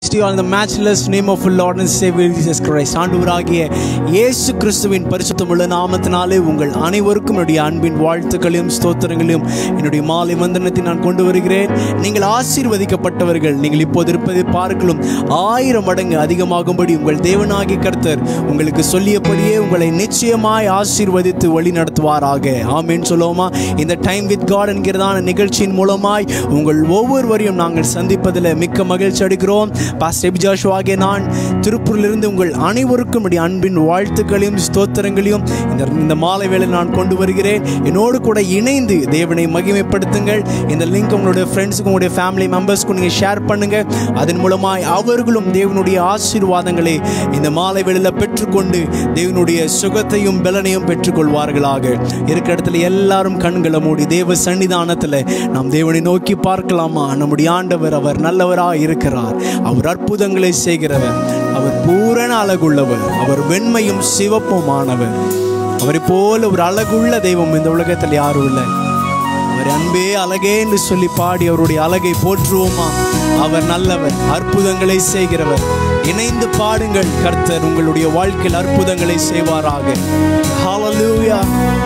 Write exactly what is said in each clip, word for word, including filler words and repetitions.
to you all in the matchless name of our Lord and Savior Jesus Christ. ஆண்டவராகிய இயேசு கிறிஸ்துவின் பரிசுத்தமுள்ள நாமத்தினாலே உங்கள் அனைவருக்கும் என்னுடைய அன்பின் வாழ்த்துக்களையும் ஸ்தோத்திரங்களையும் என்னுடைய மாலை வந்தனத்தை நான் கொண்டு வருகிறேன். நீங்கள் ஆசீர்வதிக்கப்பட்டவர்கள். நீங்கள் இப்போது இருப்பதை பார்க்கலும் ஆயிரம் மடங்கு அதிகமாகும்படி உங்கள் தேவனாகிய கர்த்தர் உங்களுக்கு சொல்லியபடியே உங்களை நிச்சயமாய் ஆசீர்வதித்து வழி நடத்துவாராக. ஆமென் சொல்லுவோமா? இந்த டைம் வித் காட் என்கிறதான நிகழ்ச்சியின் மூலமாய் உங்கள் ஒவ்வொருவரையும் நாங்கள் சந்திப்பதில் மிக்க மகிழ்ச்சி அடைகிறோம். பாஸ்டர் எபி ஜாஷுவா ஆகிய நான் திருப்பூரிலிருந்து உங்கள் அனைவருக்கும் அன்பின் வாழ்த்துக்களையும் ஸ்தோத்திரங்களையும் இந்த இந்த மாலை வேளை நான் கொண்டு வருகிறேன். என்னோடு கூட இணைந்து தேவனை மகிமைப்படுத்துங்கள். இந்த லிங்க் உங்களுடைய ஃப்ரெண்ட்ஸுக்கும் உங்களுடைய ஃபேமிலி மெம்பர்ஸ்க்கும் நீங்கள் ஷேர் பண்ணுங்கள். அதன் மூலமாய் அவர்களும் தேவனுடைய ஆசீர்வாதங்களை இந்த மாலை வேளையில் பெற்றுக்கொண்டு தேவனுடைய சுகத்தையும் பலனையும் பெற்றுக்கொள்வார்களாக. இருக்கிற இடத்துல எல்லாரும் கண்களை மூடி தேவ சன்னிதானத்தில் நாம் தேவனை நோக்கி பார்க்கலாமா? நம்முடைய ஆண்டவர் அவர் நல்லவராக இருக்கிறார். அவர் அற்புதங்களை செய்கிறவர். அவர் பூரண அழகுள்ளவர். அவர் வெண்மையும் சிவப்புமானவர். அவரை போல ஒரு அழகுள்ள தெய்வம் இந்த உலகத்தில் யாரும் இல்லை. அவர் அன்பே அழகே என்று சொல்லி பாடி அவருடைய அழகை போற்றுவோமா? அவர் நல்லவர், அற்புதங்களை செய்கிறவர். இணைந்து பாடுங்கள். கர்த்தர் உங்களுடைய வாழ்க்கையில் அற்புதங்களை செய்வாராக. ஹல்லேலூயா.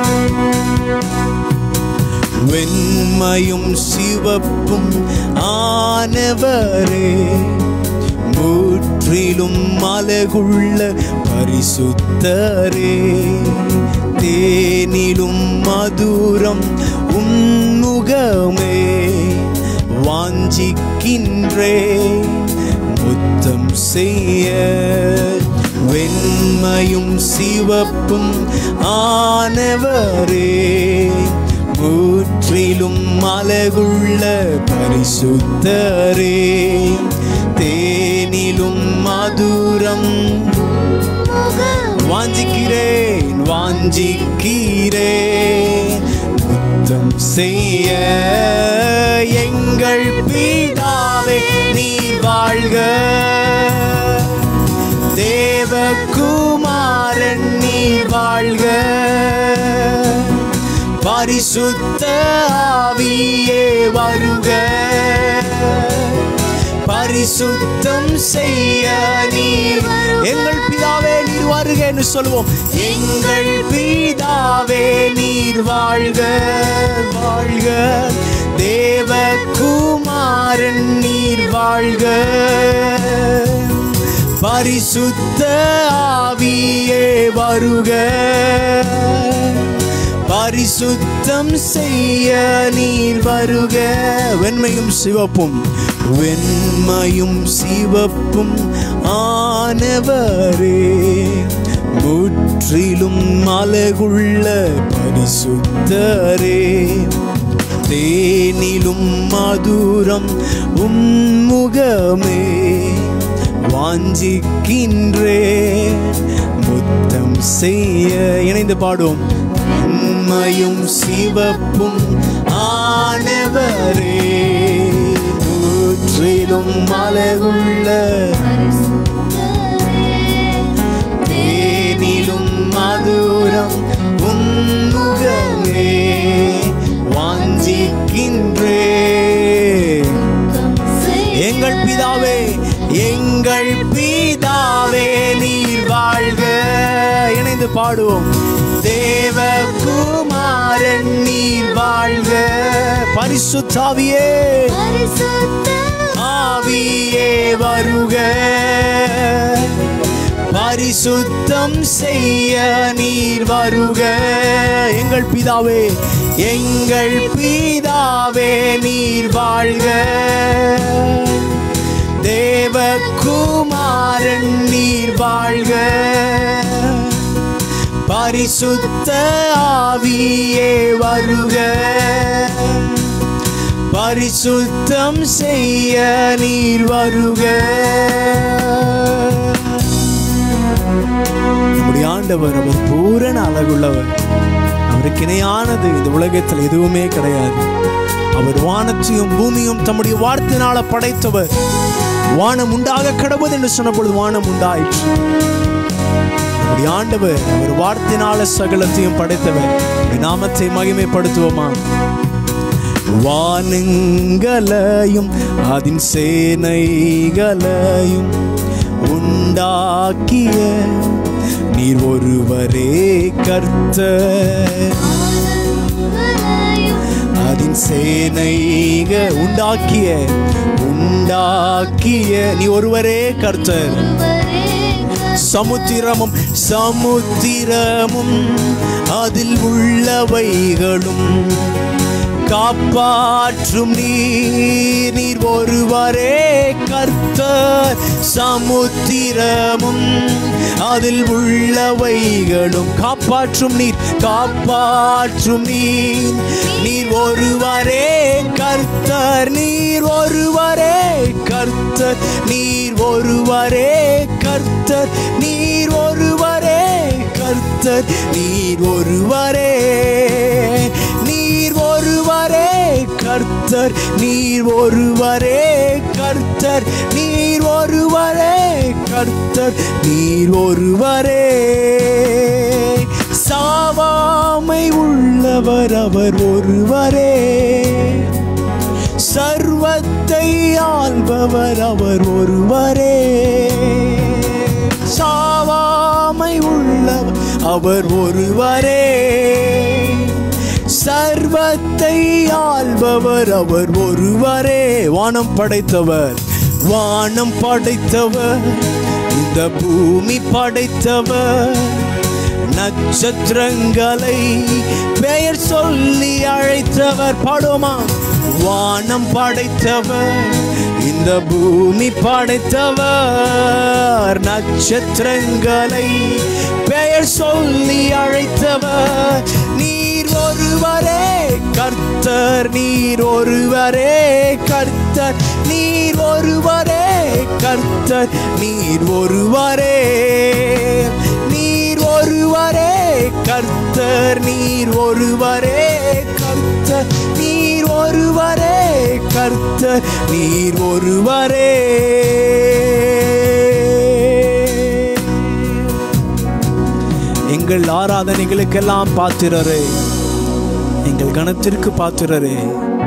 வெண்மையும் சிவப்பும் ஆனவரே, முற்றிலும் அழகுள்ள பரிசுத்தரே, தேனிலும் மதுரம் உன்முகமே, வாஞ்சிக்கின்றே முத்தம் செய்ய. வெண்மையும் சிவப்பும் ஆனவரே, முற்றிலும் அழகுள்ள பரிசுத்தரே, தேனிலும் மதுரம் வாஞ்சிக்கிறேன் வாஞ்சிக்கிறேன் முத்தம் செய்ய. எங்கள் பிதாவே நீர் வாழ்க, தேவகுமாரன் நீர் வாழ்க, பரிசுத்த ஆவியே வருக, பரிசுத்தம் செய்ய நீர். எங்கள் பிதாவே நீர் வருக என்று சொல்வோம். எங்கள் பிதாவே நீர் வாழ்க வாழ்க, தேவகுமாரன் நீர் வாழ்க, பரிசுத்த ஆவியே வருக, பரிசுத்தம் செய்ய நீர் வருக. வெண்மையும் சிவப்பும் வெண்மையும் சிவப்பும் ஆனவரே, முற்றிலும் அழகுள்ள பரிசுத்தரே, தேனிலும் மதுரம் உன்முகமே, வாஞ்சிக்கின்றே முத்தம் செய்ய. இணைந்து பாடுவோம். வெண்மையும் சிவப்பும் ஆனவரே, முற்றிலும் அழகுள்ள தேனிலும் மதுரம் உன்முகமே, வாஞ்சிக்கின்றே. எங்கள் பிதாவே எங்கள் பிதாவே நீர் வாழ்க. இணைந்து பாடுவோம். தேவகுமாரன் நீர் வாழ்க, பரிசுத்த ஆவியே ஆவியே வருக, பரிசுத்தம் செய்ய நீர் வருக. எங்கள் பிதாவே எங்கள் பிதாவே நீர் வாழ்க, தேவகுமாரன் நீர் வாழ்க, பரிசுத்த ஆவியே வருக, பரிசுத்தம் செய்ய நீர் வருக. நம்முடைய ஆண்டவர் அவர் பூரண அழகுள்ளவர். அவருக்கு இணையானது இந்த உலகத்தில் எதுவுமே கிடையாது. அவர் வானத்தையும் பூமியும் தம்முடைய வார்த்தையினால படைத்தவர். வானம் உண்டாக கடவுள் என்று சொன்ன பொழுது வானம் உண்டாயிற்று. நம்முடைய ஆண்டவர் அவர் வார்த்தையினால சகலத்தையும் படைத்தவர். நாமத்தை மகிமைப்படுத்துவோமா? வானங்களையும் அதின் சேனைகளையும் உண்டாக்கிய நீர் ஒருவரே கர்த்தர். அதின் சேனைக உண்டாக்கிய உண்டாக்கிய நீ ஒருவரே கர்த்தர். சமுத்திரமும் சமுத்திரமும் அதில் உள்ளவைகளும் காப்பாற்றும் நீர் நீர் ஒருவரே கர்த்தர். சமுத்திரமும் அதில் உள்ளவைகளும் காப்பாற்றும் நீர் காப்பாற்றும் நீர் நீர் ஒருவரே கர்த்தர். நீர் ஒருவரே கர்த்தர். நீர் ஒருவரே கர்த்தர். நீர் ஒருவரே கர்த்தர். நீர் ஒருவரே நீர் ஒருவரே கர்த்தர். நீர் ஒருவரே கர்த்தர். நீர் ஒருவரே கர்த்தர். நீர் ஒருவரே. சாவாமை உள்ளவர் அவர் ஒருவரே. சர்வத்தை ஆள்பவர் அவர் ஒருவரே. சாவாமை உள்ளவர் அவர் ஒருவரே. சர்வத்தை ஆள்பவர் அவர் ஒருவரே. வானம் படைத்தவர் வானம் படைத்தவர் இந்த பூமி படைத்தவர். நட்சத்திரங்களை பெயர் சொல்லி அழைத்தவர். பாடுமா. வானம் படைத்தவர் இந்த பூமி படைத்தவர். நட்சத்திரங்களை பெயர் சொல்லி அழைத்தவர். நீர் ஒருவரே கர்த்தர். நீர் ஒருவரே கர்த்தர். நீர் ஒருவரே கர்த்தர். நீர் ஒருவரே நீர் ஒருவரே கர்த்தர். நீர் ஒருவரே கர்த்தர். நீர் ஒருவரே கர்த்தர். நீர் ஒருவரே. எங்கள் ஆராதனைகளுக்கெல்லாம் பாத்திரரே, எங்கள் கணத்திற்கு பாத்திரரே.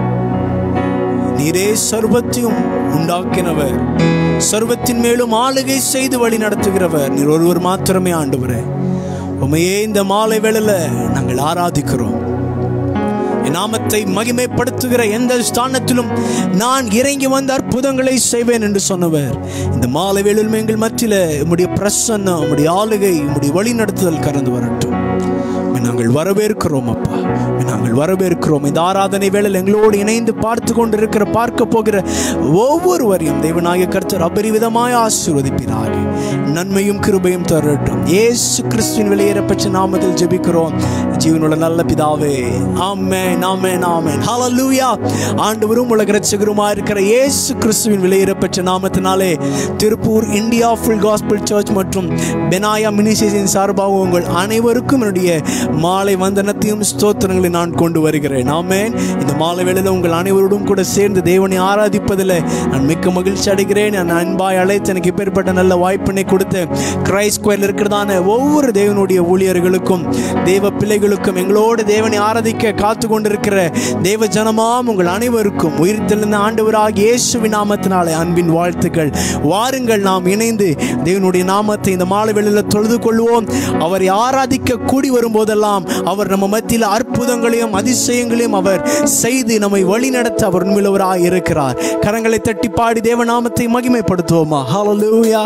நீரே சர்வத்தையும் உண்டாக்கினவர், சர்வத்தின் மேலும் ஆளுகை செய்து வழி நடத்துகிறவர். நீர் ஒருவர் மாத்திரமே ஆண்டவரே. உம்மையே இந்த மாலை வேளையில நாங்கள் ஆராதிக்கிறோம். என் நாமத்தை மகிமைப்படுத்துகிற எந்த ஸ்தானத்திலும் நான் இறங்கி வந்த அற்புதங்களை செய்வேன் என்று சொன்னவர். இந்த மாலை வேளையிலும் எங்கள் மத்தியில உம்முடைய பிரசன்னம், உம்முடைய ஆளுகை, உம்முடைய வழி நடத்துதல் கடந்து வரட்டும். நாங்கள் வரவேற்கிறோம் அப்பா, நாங்கள் வரவேற்கிறோம். இந்த ஆராதனை வேளையில் எங்களோடு இணைந்து பார்த்து கொண்டிருக்கிற பார்க்க போகிற ஒவ்வொருவரையும் தேவனாகிய கர்த்தர் அபரிவிதமாய் ஆசீர்வதிப்பீராக. நன்மையும் கிருபையும் தரட்டும். இயேசு கிறிஸ்துவின் வெளியேறப்பட்ட நாமத்தில் ஜெபிக்கிறோம் ஜீவனுள்ள நல்ல பிதாவே. ஆமென் ஆமென் ஆமென். ஹல்லேலூயா. ஆண்டவரும் உலக இரட்சகருமாய் இருக்கிற இயேசு கிறிஸ்துவின் வெளியேறப்பட்ட நாமத்தினாலே Tiruppur India full gospel church மற்றும் பெனாயா மினிஸ்ட்ரீஸின் சார்பாக உங்கள் அனைவருக்கும் என்னுடைய மாலை வந்தனத்தையும் ஸ்தோத்திரங்களை நான் கொண்டு வருகிறேன். ஆமென். இந்த மாலை வேளையில் உங்கள் அனைவரோடும் கூட சேர்ந்து தேவனை ஆராதிப்பதில் நான் மிக்க மகிழ்ச்சி அடைகிறேன். நான் அன்பாய் அழைத்து எனக்கு இப்பேற்பட்ட நல்ல வாய்ப்பினை கொடுத்த கிரைஸ்ட் ஸ்கொயரில் இருக்கிறதான ஒவ்வொரு தேவனுடைய ஊழியர்களுக்கும் தேவ பிள்ளைகளுக்கும் எங்களோடு தேவனை ஆராதிக்க காத்து கொண்டிருக்கிற தேவ ஜனமாம் உங்கள் அனைவருக்கும் உயிர்த்தெழுந்த ஆண்டவராகிய இயேசுவின் நாமத்தினாலே அன்பின் வாழ்த்துக்கள். வாருங்கள் நாம் இணைந்து தேவனுடைய நாமத்தை இந்த மாலை வேளையில் தொழுது கொள்வோம். அவரை ஆராதிக்க கூடி வரும்போதெல்லாம் அவர் நம்ம மத்தியில் அற்புதங்களையும் அதிசயங்களையும் அவர் செய்து நம்மை வழி நடத்த அவர் உண்மையுள்ளவராய் இருக்கிறார். கரங்களை தட்டி பாடி தேவநாமத்தை மகிமைப்படுத்துவோமா. ஹல்லேலூயா.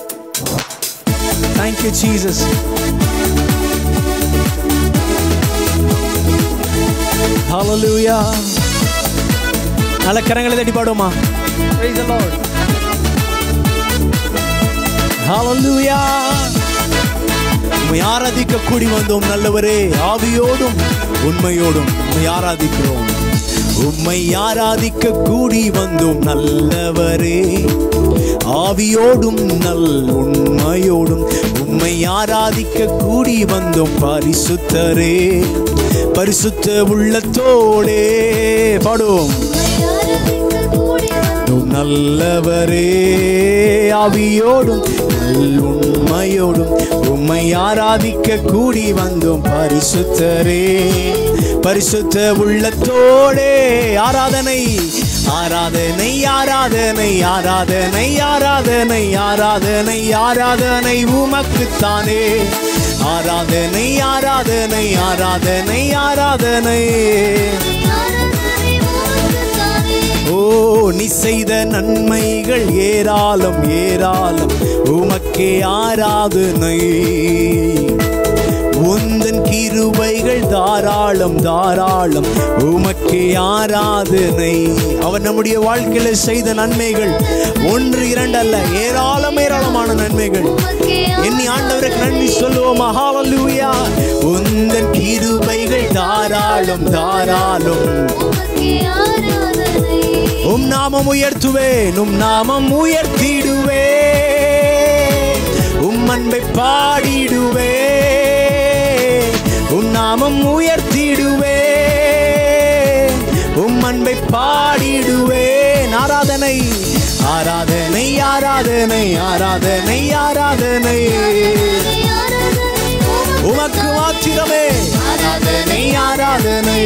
Thank you Jesus. Hallelujah. நல்ல கரங்களை தட்டி பாடுவோமா. Praise the Lord. Hallelujah. உம்மை ஆராதிக்க கூடி வந்தோம் நல்லவரே. ஆவியோடும் உண்மையோடும் உம்மை ஆராதிக்கிறோம். உம்மை ஆராதிக்க கூடி வந்தோம் நல்லவரே. ஆவியோடும் நல் உண்மையோடும் உம்மை ஆராதிக்க கூடி வந்தோம் பரிசுத்தரே. பரிசுத்த உள்ளத்தோடே பாடும் நல்லவரே. ஆவியோடும் நல் உண்மையோடும் உம்மை ஆராதிக்க கூடி வந்தோம் பரிசுத்தரே. பரிசுத்த உள்ளத்தோடே ஆராதனை ஆராதனை ஆராதனை ஆராதனை ஆராதனை ஆராதனை ஆராதனை உமக்குத்தானே ஆராதனை ஆராதனை ஆராதனை ஆராதனை ஓ நீ செய்த நன்மைகள் ஏராளம் ஏராளம் உமக்கே ஆராதனை உந்தன் கிருபைகள் தாராளம் தாராளம் உமக்கே ஆராதனை அவர் நம்முடைய வாழ்க்கையில செய்த நன்மைகள் ஒன்று இரண்டு அல்ல ஏராளம் ஏராளமான நன்மைகள் எண்ணி ஆண்டவருக்கு நன்றி சொல்லுவோம் ஹல்லேலூயா உந்தன் கிருபைகள் தாராளம் தாராளம் உம் நாமம் உயர்த்துவேன் உம் நாமம் உயர்த்திடுவே உம் அன்பை பாடிடுவே உம் நாமம் உயர்த்திடுவே உம் அன்பை பாடிடுவே ஆராதனை ஆராதனை ஆராதனை ஆராதனை ஆராதனை உமக்கு மாத்திரமே ஆராதனை ஆராதனை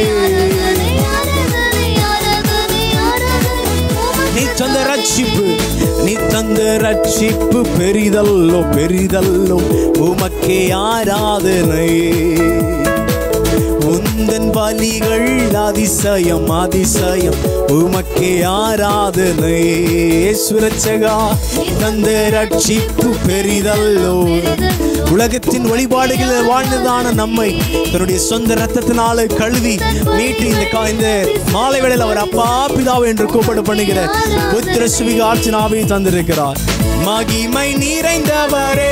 நீ தந்த ரட்சிப்பு நீ தந்த ரட்சிப்பு பெரிதல்லோ பெரிதல்லோ உமக்கே ஆராதனை உந்தன் பலிகள் அதிசயம் அதிசயம் உமக்கே ஆராதனை சுரட்சகா தந்த ரட்சிப்பு பெரிதல்லோ உலகத்தின் வழிபாடுகளில் வாழ்ந்ததான நம்மை தன்னுடைய சொந்த ரத்தத்தினால கழுவி மீட்டு இந்த இந்த மாலை வேளையில் அவர் அப்பா பிதாவை என்று கூப்பிட பண்ணுகிற புத்திர சுவிகார்த்தனாவை தந்திருக்கிறார் மகிமை நிறைந்தவரே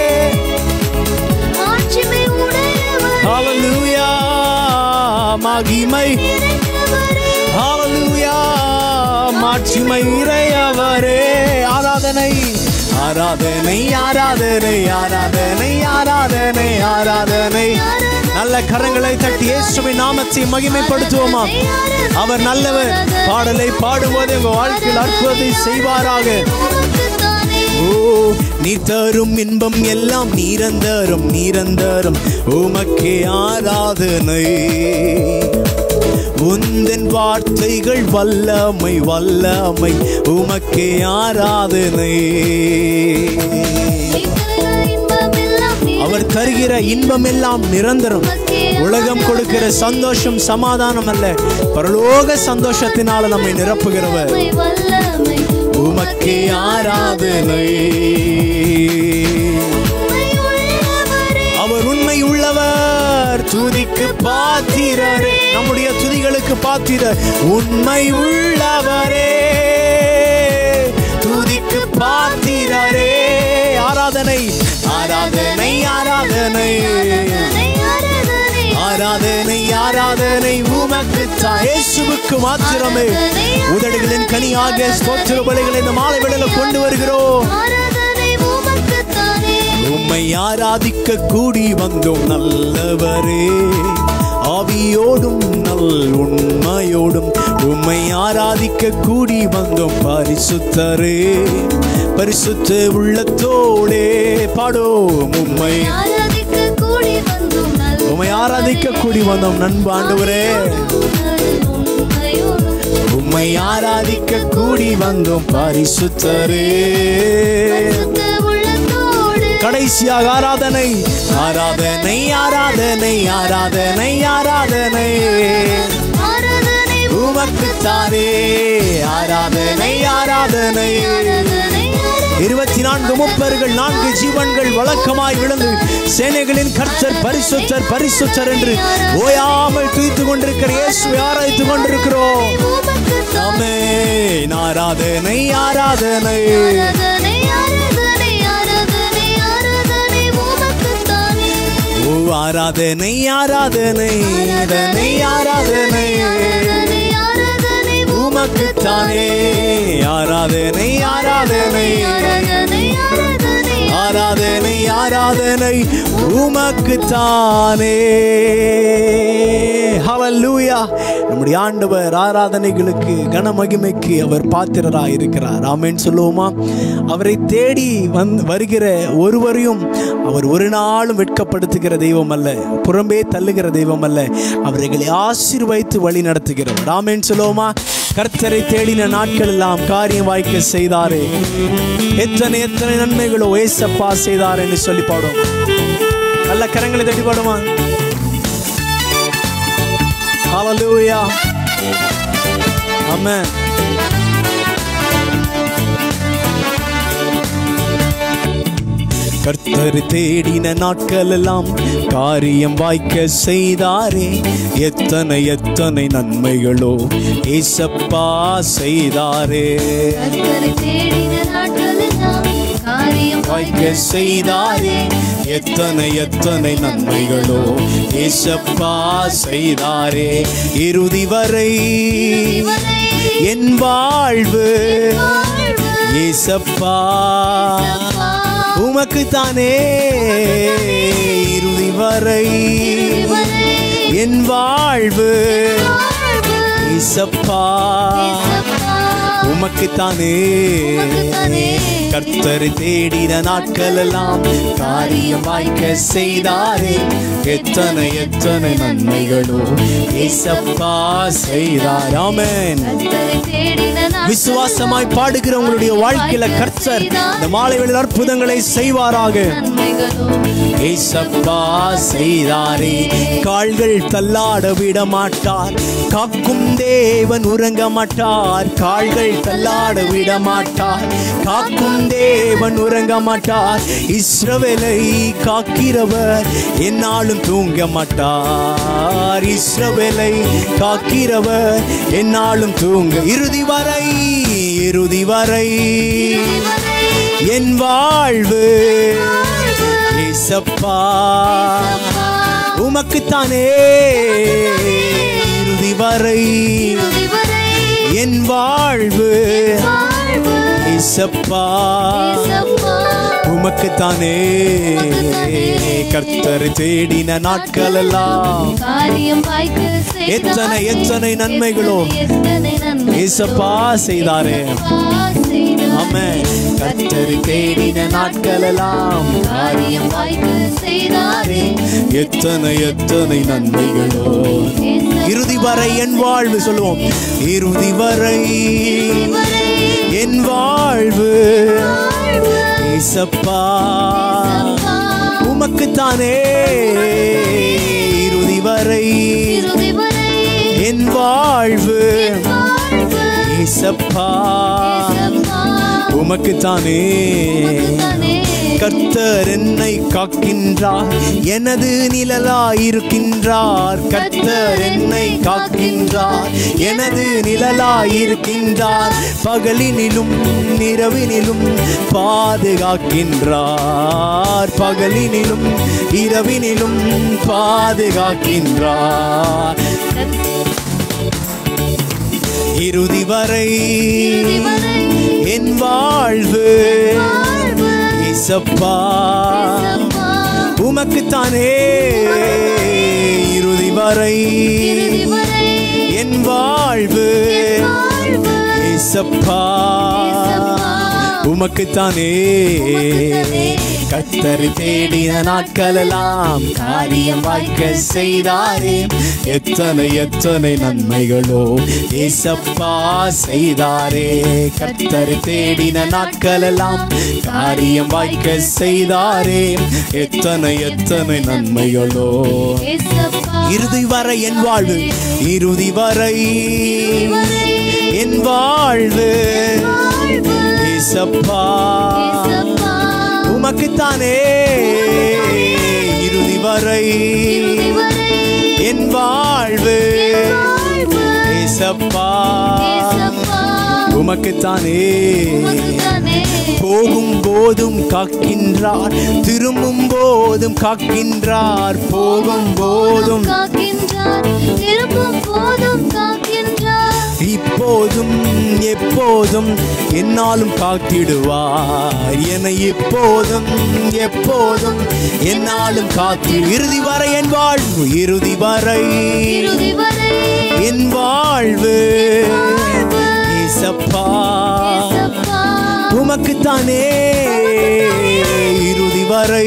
ஹல்லேலூயா மகிமை ஹல்லேலூயா மாட்சிமை நிறையவரே ஆராதனை ஆராதனை ஆராதனை ஆராதனை ஆராதனை ஆராதனை நல்ல கரங்களை தட்டி இயேசுவின் நாமத்தை மகிமைப்படுத்துவோமா அவர் நல்லவர் பாடலை பாடும்போது உங்க வாழ்க்கையில் அற்புதத்தை செய்வாராக ஓ நீ தரும் இன்பம் எல்லாம் நிரந்தரம் நிரந்தரம் உமக்கே ஆராதனை உந்தன் வார்த்தைகள் வல்லமை வல்லமை உமக்கே ஆராதனை அவர் தருகிற இன்பம் எல்லாம் நிரந்தரம் உலகம் கொடுக்கிற சந்தோஷம் சமாதானம் அல்ல பரலோக சந்தோஷத்தினால நம்மை நிரப்புகிறவர் உமக்கே ஆராதனை அவர் உண்மை உள்ளவர் துதிக்கு பாத்திரரே நம்முடைய துதிகளுக்கு பாத்திரர் உண்மை உள்ளவரே துதிக்கு பாத்திரரே ஆராதனை ஆராதனை ஆராதனை ஆராதனை ஆராதனை உமக்கு இயேசுவுக்கு மாத்திரமே உதடுகளின் கனியாக ஸ்தோத்திர பலிகளை இந்த மாலை வேளையில கொண்டு வருகிறோம் உம்மை ஆராதிக்க கூடி வந்தோம் நல்லவரே ஆவியோடும் நல் உண்மையோடும் உம்மை ஆராதிக்க கூடி வந்தோம் பரிசுத்தரே பரிசுத்த உள்ளத்தோடே பாடோம் உம்மை உம்மை ஆராதிக்க கூடி வந்தோம் நண்பு ஆண்டவரே உம்மை ஆராதிக்க கூடி வந்தோம் பரிசுத்தரே கடைசியாக ஆராதனை ஆராதனை ஆராதனை ஆராதனை ஆராதனை உமக்குத்தானே ஆராதனை ஆராதனை இருபத்தி நான்கு முப்பர்கள் நான்கு ஜீவன்கள் வழக்கமாய் விழுந்து சேனைகளின் கர்த்தர் பரிசுத்தர் பரிசுத்தர் என்று ஓயாமல் துதித்துக் கொண்டிருக்கிற இயேசுவை ஆராதித்துக் கொண்டிருக்கிறோம் ஆமென் ஆராதனை ஆராதனை ஓ ஆராதனை ஆராதனை ஆராதனை உமக்குத்தானே ஆராதனை ஆராதனை ஆராதனை ஆராதனை ஆராதனை உமக்குத்தானே. ஹல்லேலூயா. நம்முடைய ஆண்டவர் ஆராதனைகளுக்கு கனமகிமைக்கு அவர் பாத்திரராய் இருக்கிறார். ஆமென் சொல்லுவோமா? அவரை தேடி வந்து வருகிற ஒருவரையும் அவர் ஒரு நாளும் வெட்கப்படுத்துகிற தெய்வம் அல்ல, புறம்பே தள்ளுகிற தெய்வம் அல்ல. அவர்களை ஆசீர்வதித்து வழி நடத்துகிறவர். ஆமென் சொல்லுவோமா? கர்த்தரை தேடின நாட்கள் எல்லாம் காரியம் வாய்க்க செய்தாரே, எத்தனை எத்தனை நன்மைகளோ ஏசப்பா செய்தார் என்று சொல்லி பாடும். நல்ல கரங்களை தட்டி பாடுமா? ஹல்லேலூயா. ஆமென். கர்த்தர் தேடின நாட்கள் எல்லாம் காரியம் வாய்க்க செய்தாரே, எத்தனை எத்தனை நன்மைகளோ ஏசப்பா செய்தாரே. கர்த்தர் தேடின நாட்கள் எல்லாம் காரியம் வாய்க்க செய்தாரே, எத்தனை எத்தனை நன்மைகளோ ஏசப்பா செய்தாரே. இறுதி வரை என் வாழ்வு ஏசப்பா உமக்குத்தானே. இறுதி வரை என் வாழ்வு ஏசப்பா உமக்குத்தானே. கர்த்தர் தேடின நாட்கள் எல்லாம் காரியம் வாய்க்க செய்தாரே, எத்தனை எத்தனை நன்மைகளோ ஏசப்பா செய்தார். ஆமென். விசுவாசமாய் பாடுகிற உங்களுடைய வாழ்க்கையில கர்த்தர் இந்த மாலை வேளையில் அற்புதங்களை செய்வாராக. ஏசப்பா செய்தாரே. கால்கள் தள்ளாட விட மாட்டார், காக்கும் தேவன் உறங்க மாட்டார். கால்கள் தள்ளாட விட மாட்டார், காக்கும் தேவன் உறங்க மாட்டார். இஸ்ரவேலை காக்கிறவர் என்னாலும் தூங்க மாட்டார். இஸ்ரவேலை காக்கிறவர் என்னாலும் தூங்க. இறுதி வரை இறுதி வரை என் வாழ்வு ஏசப்பா உமக்குத்தானே. இறுதி வரை என் வாழ்வு ஏசப்பா உமக்குத்தானே. கர்த்தர் தேடின நாட்கள் எல்லாம் எத்தனை எத்தனை நன்மைகளோ ஏசப்பா செய்தாரே. ஆமென். கர்த்தர் தேடின நாட்கள் எல்லாம் காரியம் வாய்க்க செய்தாரே, எத்தனை எத்தனை நன்மைகளோ. இறுதி வரை என் வாழ்வு சொல்லுவோம். இறுதி வரை என் வாழ்வு ஏசப்பா உமக்குத்தானே. இறுதி வரை என் வாழ்வு ஏசப்பா உமக்குத்தானே. கர்த்தர் என்னை காக்கின்றார், எனது நிழலாயிருக்கின்றார். கர்த்தர் என்னை காக்கின்றார், எனது நிழலாயிருக்கின்றார். பகலினிலும் இரவினிலும் பாதுகாக்கின்றார். பகலினிலும் இரவினிலும் பாதுகாக்கின்றார். இறுதி வரை என் வாழ்வு ஏசப்பா உமக்குத்தானே. இறுதி வரை என் வாழ்வு ஏசப்பா உமக்குத்தானே. கர்த்தர் தேடின நாட்கள் எல்லாம் காரியம் வாய்க்க செய்தாரே, எத்தனை எத்தனை நன்மைகளோ ஏசப்பா செய்தாரே. கர்த்தர் தேடின நாட்கள் எல்லாம் காரியம் வாய்க்க செய்தாரே, எத்தனை எத்தனை நன்மைகளோ. இறுதி வரை என் வாழ்வு இறுதி வரை என் வாழ்வு ஏசப்பா உமக்குத்தானே. இறுதி வரை என் வாழ்வு ஏசப்பா உமக்குத்தானே. போகும் போதும் காக்கின்றார், திரும்பும் போதும் காக்கின்றார். போகும் போதும் இப்போதும் எப்போதும் என்னாலும் காத்திடுவார். என்னை இப்போதும் எப்போதும் என்னாலும் காத்திடு. இறுதி வரை என் வாழ்வு, இறுதி வரை என் வாழ்வு ஏசப்பா உமக்குத்தானே. இறுதி வரை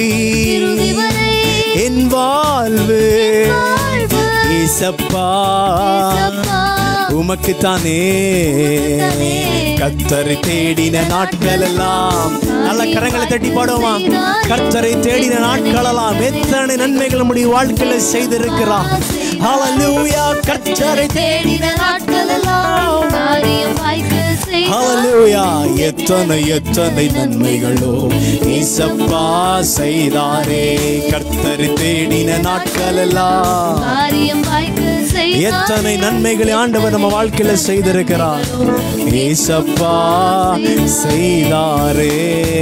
என் வாழ்வு ஏசப்பா உமக்குத்தானே. கர்த்தரை தேடின நாட்கள் எல்லாம், நல்ல கரங்களை தட்டி பாடுவோமா? கர்த்தரை தேடின நாட்கள் எல்லாம் எத்தனை நன்மைகள் நம்முடைய வாழ்க்கையில செய்திருக்கிறார். ஹல்லேலூயா. கர்த்தரை தேடின நாட்கள் எல்லாம் ஹல்லேலூயா. எத்தனை எத்தனை நன்மைகளோ ஏசப்பா செய்தாரே. கர்த்தரை தேடின நாட்கள் எல்லாம் எத்தனை நன்மைகளை ஆண்டவர் நம்ம வாழ்க்கையில செய்திருக்கிறார். ஏசப்பா செய்தாரே.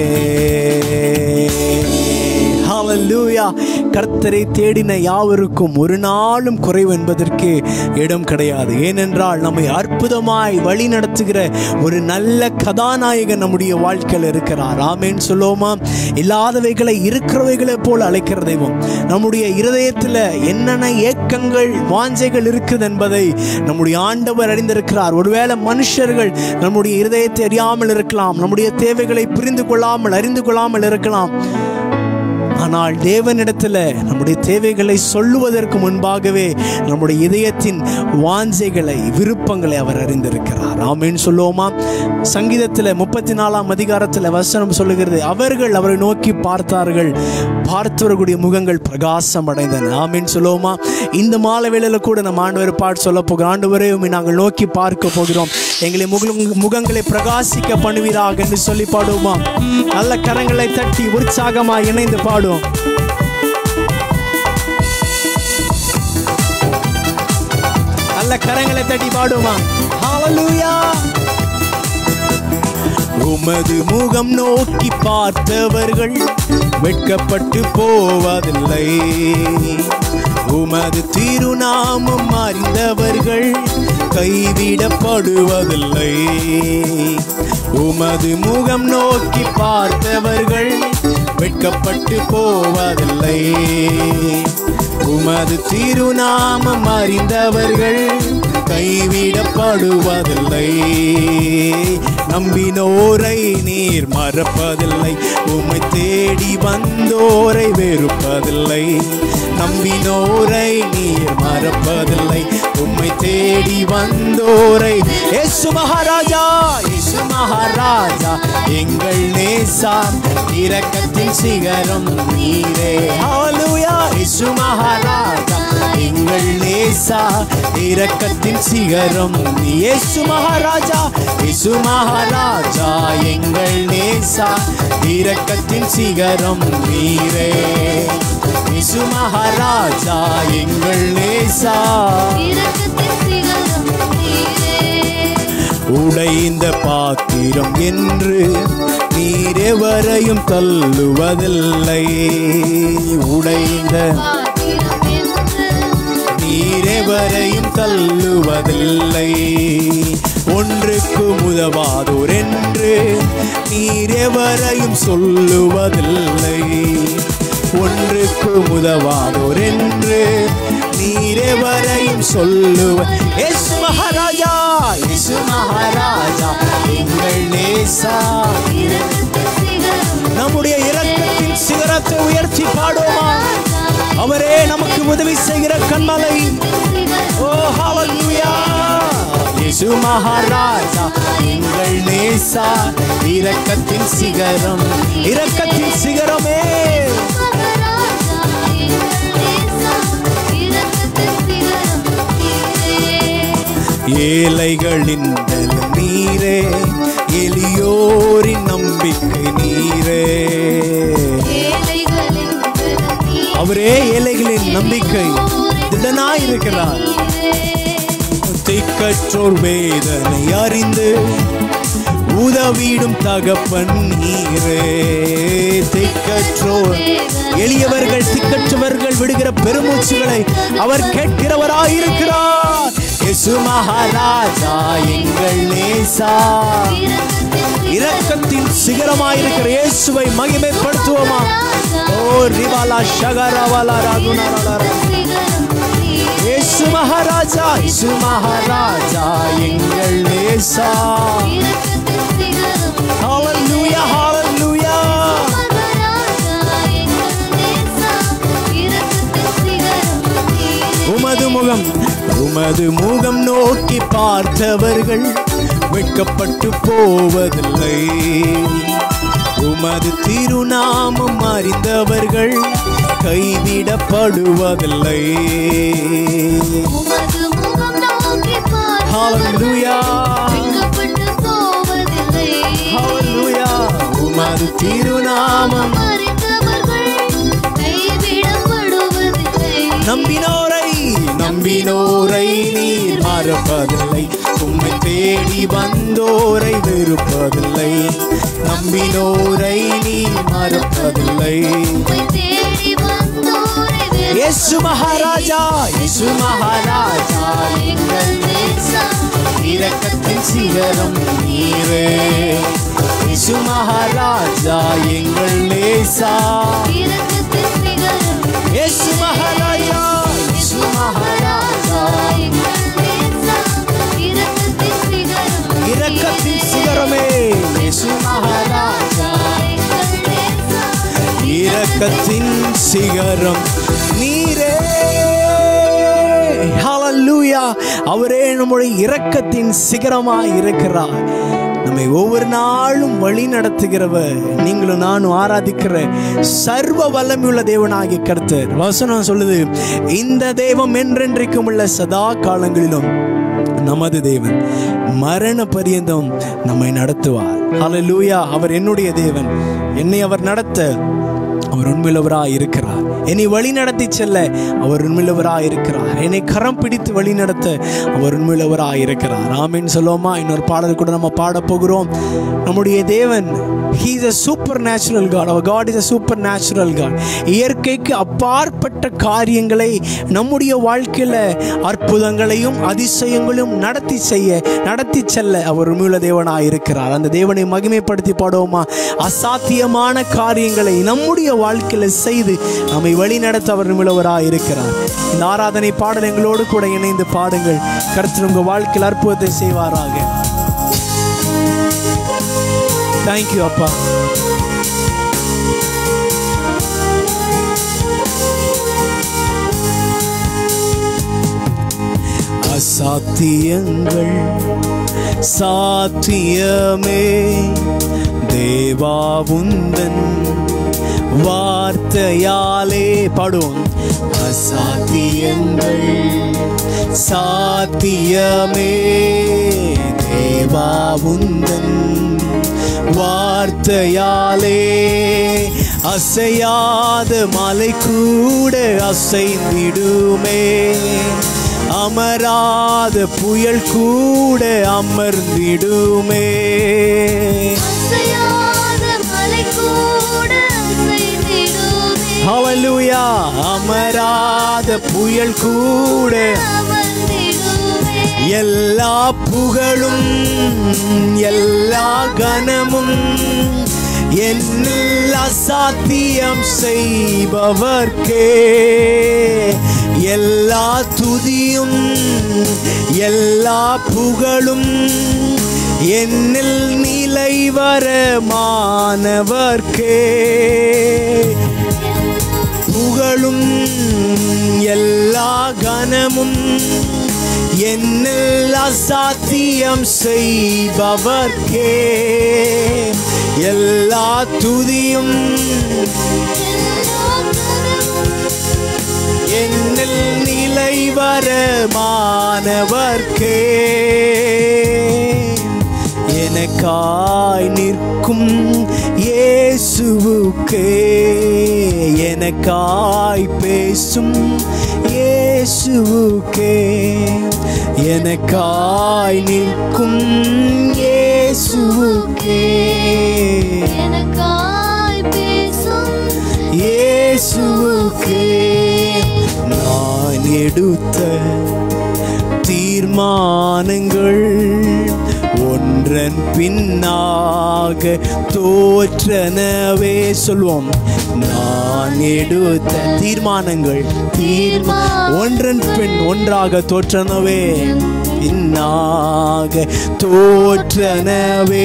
ஹல்லேலூயா. கர்த்தரை தேடின யாவருக்கும் ஒரு நாளும் குறைவு என்பதற்கு இடம் கிடையாது. ஏனென்றால் நம்மை அற்புதமாய் வழி நடத்துகிற ஒரு நல்ல கதாநாயகன் நம்முடைய வாழ்க்கையில் இருக்கிறார். ஆமென் சொல்லுவோமா? இல்லாதவைகளை இருக்கிறவைகளை போல அழைக்கிற தெய்வம். நம்முடைய இருதயத்தில் என்னென்ன ஏக்கங்கள் வாஞ்சைகள் இருக்குது என்பதை நம்முடைய ஆண்டவர் அறிந்திருக்கிறார். ஒருவேளை மனுஷர்கள் நம்முடைய இருதயத்தை அறியாமல் இருக்கலாம், நம்முடைய தேவைகளை புரிந்து கொள்ளாமல் அறிந்து கொள்ளாமல் இருக்கலாம். ஆனால் தேவனிடத்தில் நம்முடைய தேவைகளை சொல்லுவதற்கு முன்பாகவே நம்முடைய இதயத்தின் வாஞ்சைகளை விருப்பங்களை அவர் அறிந்திருக்கிறார். ஆமென் சொல்லுவோமா? சங்கீதத்தில் முப்பத்தி நாலாம் அதிகாரத்தில் வசனம் சொல்லுகிறது, அவர்கள் அவரை நோக்கி பார்த்தார்கள், பார்த்தவர்களுடைய முகங்கள் பிரகாசம் அடைந்தன. ஆமென் சொல்லுவோமா? இந்த மாலை வேளையில கூட நம்ம ஆண்டவர் பாட்டு சொல்ல போகிறோம். ஆண்டவரே உம்மை நாங்கள் நோக்கி பார்க்க போகிறோம், எங்களை முகங்களை பிரகாசிக்க பண்ணுவீராக என்று சொல்லி பாடுவோமா? நல்ல கரங்களை தட்டி உற்சாகமாக இணைந்து பாடுவோம். நல்ல கரங்களை தட்டி பாடுமா? ஹல்லேலூயா. உமது முகம் நோக்கி பார்த்தவர்கள் வெட்கப்பட்டு போவதில்லை, உமது திருநாமம் அறிந்தவர்கள் கைவிடப்படுவதில்லை. உமது முகம் நோக்கி பார்த்தவர்கள் வெட்கப்பட்டு போவதில்லை, உமது திருநாமம் அறிந்தவர்கள் கைவிடப்படுவதில்லை. நம்பினோரை நீர் மறப்பதில்லை, உம்மை தேடி வந்தோரை வெறுப்பதில்லை. நம்பினோரை நீர் மறப்பதில்லை, உம்மை தேடி வந்தோரை. இயேசு மகாராஜா, இயேசு மகாராஜா, எங்கள் நேசா, இரக்கத்தின் சிகரம் நீரே. ஹல்லேலூயா. இயேசு மகாராஜா, எங்கள் நேசா, இரக்கத்தின் சிகரம் நீ. இயேசு மகாராஜா, இயேசு மகாராஜா, எங்கள் நேசா, இரக்கத்தின் சிகரம் நீரே. இயேசு மகாராஜா, எங்கள் நேசா, இரக்கத்தின் சிகரம் நீரே. உடைந்த பாத்திரம் என்று நீர் எவரையும் தள்ளுவதில்லை, உடைந்த நீர் எவரையும் தள்ளுவதில்லை. ஒன்றுக்கு உதவாதோர் என்று நீர் எவரையும் சொல்லுவதில்லை, ஒன்றுக்கு உதவாதோர் என்று நீர் எவரையும் சொல்லுவ. இயேசு மகாராஜா, இயேசு மகாராஜா, எங்கள் நேசா, நம்முடைய இரக்கத்தின் சிகரத்தை உயர்த்தி பாடுவோமா? அவரே நமக்கு உதவி செய்கிற கண்மலை. ஓ ஹல்லேலூயா. இயேசு மகாராஜா, எங்கள் நேசா, இரக்கத்தின் சிகரம், இரக்கத்தின் சிகரமே. ஏழைகளின் பலம் நீரே, எளியோரின் நம்பிக்கை நீரே. அவரே ஏழைகளின் நம்பிக்கை, திடனாயிருக்கிறார். திக்கற்றோர் வேதனை அறிந்து உதவிடும் தகப்பன் நீரே. திக்கற்றோர், எளியவர்கள் திக்கற்றவர்கள் விடுகிற பெருமூச்சுகளை அவர் கேட்கிறவராயிருக்கிறார். இயேசு மகாராஜா எங்கள் நேசா. இரக்கத்தின் சிகரமாயிருக்கிற இயேசுவை மகிமைப்படுத்துவோமா? ஓ ரிவாலா ஷகரவாலா ராகுனாரா. இயேசு மகாராஜா, இயேசு மகாராஜா எங்கள் நேசா. ஹalleluya ஹalleluya. உமது முகம் உமது முகம் நோக்கி பார்த்தவர்கள் வெட்கப்பட்டு போவதில்லை. உமது திருநாமம் அறிந்தவர்கள் கைவிடப்படுவதில்லை. ஹalleluya ஹalleluya. உமது திருநாமம் நம்பினோரை நம்பினோரை நீர் மறப்பதில்லை. உம்மை தேடி வந்தோரை வெறுப்பதில்லை. நம்பினோரை நீர் மறப்பதில்லை. இயேசு மகாராஜா, இயேசு மகாராஜா எங்கள் நேசா. இரக்கத்தின் சிகரம் நீரே. இயேசு மகாராஜா எங்கள் நேசா. இயேசு மகாராஜா, இயேசு மகாராஜா இரக்கத்தின் சிகரமே. இயேசு மகாராஜா இரக்கத்தின் சிகரம் நீரே. ஹalleluya. அவரே நம்முடைய இரக்கத்தின் சிகரமாய் இருக்கிறார். நம்மை ஒவ்வொரு நாளும் வழி நடத்துகிறவர். நீங்களும் நானும் ஆராதிக்கிற சர்வ வல்லமையுள்ள தேவனாகிய கர்த்தர். வசனம் சொல்லுது, இந்த தெய்வம் என்றென்றைக்கும் உள்ள சதா காலங்களிலும் நமது தேவன் மரண பரியந்தம் நம்மை நடத்துவார். ஹalleluya. அவர் என்னுடைய தேவன். என்னை அவர் நடத்த அவர் உண்மையுள்ளவராய் இருக்கிறார். என்னை வழி நடத்தி செல்ல அவர் உண்மையுள்ளவராய் இருக்கிறார். என்னை கரம் பிடித்து வழி நடத்த அவர் உண்மையுள்ளவராய் இருக்கிறார். ஆமென் சொல்லுவோமா? இன்னொரு பாடல் கூட நம்ம பாட போகிறோம். நம்முடைய தேவன் He is a supernatural God. Our God is a supernatural God. இயற்கைக்கு அப்பாற்பட்ட காரியங்களை நம்முடைய வாழ்க்கையில அற்புதங்களையும் அதிசயங்களையும் நடத்தி செய்ய நடத்தி செல்ல அவர் உண்மையுள்ள தேவனாய் இருக்கிறார். அந்த தேவனை மகிமைப்படுத்தி பாடுவோமா? அசாத்தியமான காரியங்களை நம்முடைய வாழ்க்கையில செய்து நம்மை வழி நடத்த அவர் உண்மையுள்ளவராய் இருக்கிறார். இந்த ஆராதனை பாடல் எங்களோடு கூட இணைந்து பாடுங்கள். கர்த்தர் உங்கள் வாழ்க்கையில் அற்புதத்தை செய்வாராக. Thank you அப்பா. அசாத்தியங்கள் சாத்தியமே தேவா உந்தன் வார்த்தையாலே பாடுவோம். அசாத்தியங்கள் சாத்தியமே தேவா உந்தன் வார்த்தையாலே அசையாத மலை கூட அசைந்திடுமே. அமராத புயல் கூட அமர்ந்திடுமே. ஹalleluya. அமராத புயல் கூட எல்லா புகழும் எல்லா கனமும் என்னில் அசாத்தியம் செய்பவர்க்கே எல்லா துதியும் எல்லா புகழும் என்னில் நிலைவரமானவர்க்கே புகழும் எல்லா கனமும் என்னில் அசாத்தியம் செய்பவர்க்கே எல்லா துதியும் என்னில் நிலைவரமானவர்க்கே எனக்காய் நிற்கும் இயேசுவுக்கே எனக்காய் பேசும் இயேசுவுக்கே எனக்காய் நிற்கும் இயேசுவுக்கே எனக்காய் பேசும் இயேசுவுக்கே நான் எடுத்த தீர்மானங்கள் ஒன்றன் பின்னாக தோற்றனவே. சொல்வோம், நான் எடுத்த தீர்மானங்கள் தீர்மா ஒன்றன் பின் ஒன்றாக தோற்றனவே, பின்னாக தோற்றனவே.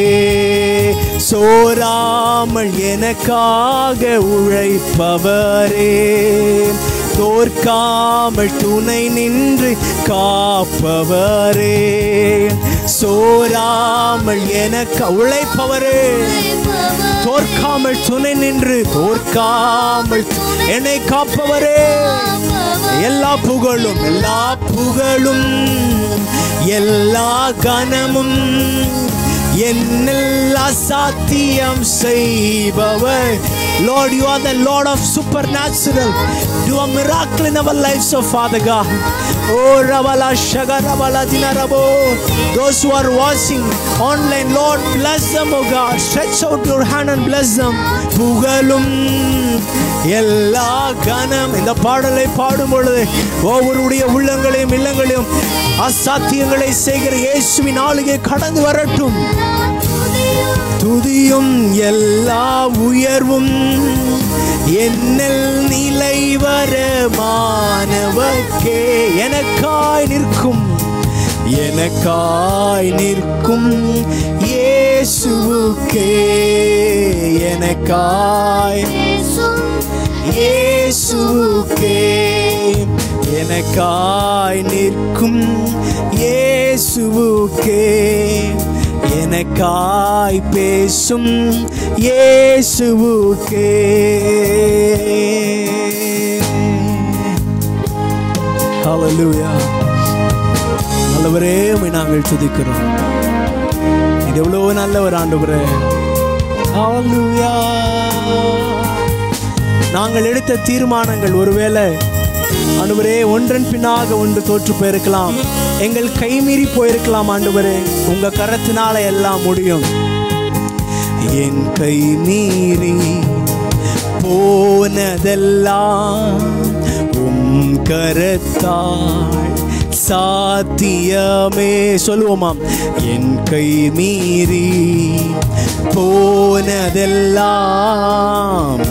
சோராமல் எனக்காக உழைப்பவரே, தோற்காமல் துணை நின்று காப்பவரே. சோராமல் எனக்கு உழைப்பவரே, தோற்காமல் துணை நின்று தோற்காமல் என்னை காப்பவரே. எல்லா புகழும் எல்லா புகழும் எல்லா கனமும் என்னெல்லா சாத்தியம் செய்பவர். Lord, you are the Lord of supernatural. Do a miracle in our lives, oh Father God. Oh Ravala Shagarabala Dinarabo. Those who are watching online, Lord, bless them, oh God. Stretch out your hand and bless them. புகழும் எல்லா கனம். இந்த பாடலை பாடும் பொழுது ஒவ்வொருடைய உள்ளங்களையும் இல்லங்களையும் அசாத்தியங்களை செய்கிற இயேசுவின் ஆளுகை கடந்து வரட்டும். துதியும் எல்லா உயர்வும் என்னல் நிலைவர மாணவர்க்கே. எனக்காய் நிற்கும் எனக்காய் நிற்கும் இயேசுவுக்கே. எனக்காய் இயேசுவுக்கே. எனக்காய் நிற்கும் இயேசுவுக்கே. எனக்காய் பேசும் இயேசுவுக்கே. ஹல்லேலூயா. நல்லவரே, உம்மை நாங்கள் துதிக்கிறோம். இது எவ்வளவு நல்லவர் ஆண்டவரே. ஹல்லேலூயா. நாங்கள் எடுத்த தீர்மானங்கள் ஒருவேளை ஆண்டவரே ஒன்றன் பின்னாக ஒன்று தோற்று போயிருக்கலாம், எங்கள் கைமீறி போயிருக்கலாம். ஆண்டவரே, உங்க கரத்தினால எல்லாம் முடியும். என் கை மீறி போனதெல்லாம் உம் கரத்தால் சாத்தியமே. சொல்லுவோமாம், என் கை மீறி போனதெல்லாம்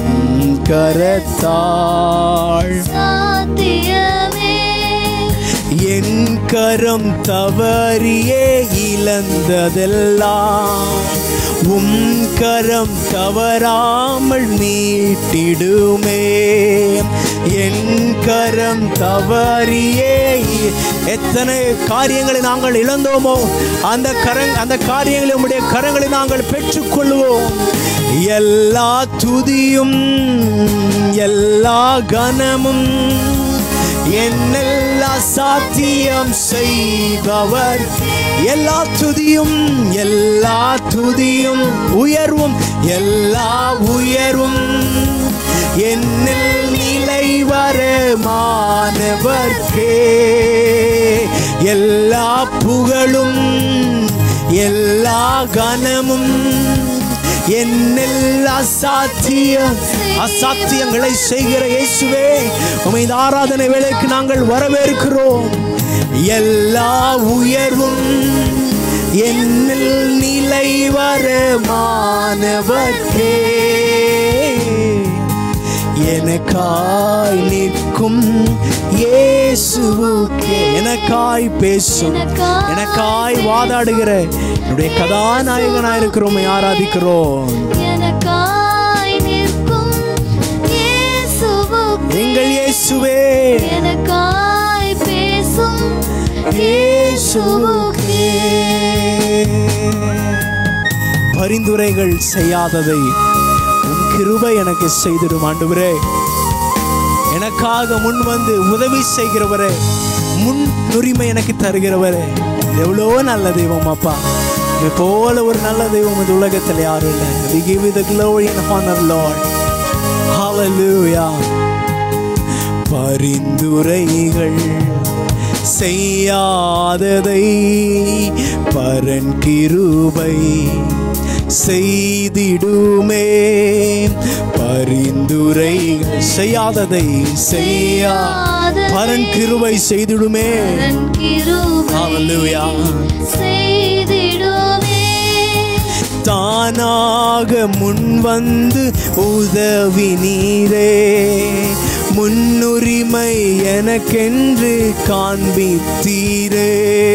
கரத்தாள் சாத்தியமே. என் கரம் தவறியே இழந்ததெல்லாம் உம் கரம் தவறாமல் மீட்டிடுமே. என் கரம் தவறியே எத்தனை காரியங்களை நாங்கள் இழந்தோமோ அந்த கரங் அந்த காரியங்களை உம்முடைய கரங்களை நாங்கள் பெற்றுக்கொள்வோம். எல்லா துதியும் எல்லா கனமும் என்னெல்லா சாத்தியம் செய்பவர். எல்லா துதியும் எல்லா துதியும் உயர்வும் எல்லா உயர்வும் என்னில் நிலைவர மாணவர்க்கே. எல்லா புகழும் எல்லா கனமும் என்னெல்ல அசாத்தியம் அசாத்தியங்களை செய்கிற இயேசுவே, உம்மை இந்த ஆராதனை வேளைக்கு நாங்கள் வரவேற்கிறோம். எல்லா உயர்வும் என்னில் நிலைவர மாணவர்க்கே. எனக்காய் நிற்கும் இயேசுவுக்கே. எனக்காய் பேசும் எனக்காய் வாதாடுகிற என்னுடைய கதாநாயகனாய் இருக்கிறோம், ஆராதிக்கிறோம். எனக்காய் நிற்கும் இயேசுவுக்கே. எங்கள் இயேசுவே. எனக்காய் பேசும் இயேசுவுக்கே. பரிந்துரைகள் செய்யாததை உம் கிருபை எனக்கு செய்திடும் ஆண்டவரே. எனக்காக முன் வந்து உதவி செய்கிறவரே, முன்னுரிமை எனக்கு தருகிறவரே, எவ்வளோ நல்ல தெய்வம் அப்பா. இது போல ஒரு நல்ல தெய்வம் இந்த உலகத்தில் யாரும் இல்லை. We give you the glory and honor, Lord. Hallelujah. பரிந்துரைகள் செய்யாததை பரன் கிருபை செய்திடுமே. பரிந்துரை குறைகள் செய்யாததை செய்யா பரன் கிருபை செய்திடுமே. ஹல்லேலூயா. தானாக முன் வந்து உதவி நீரே, முன்னுரிமை எனக்கென்று காண்பித்தீரே.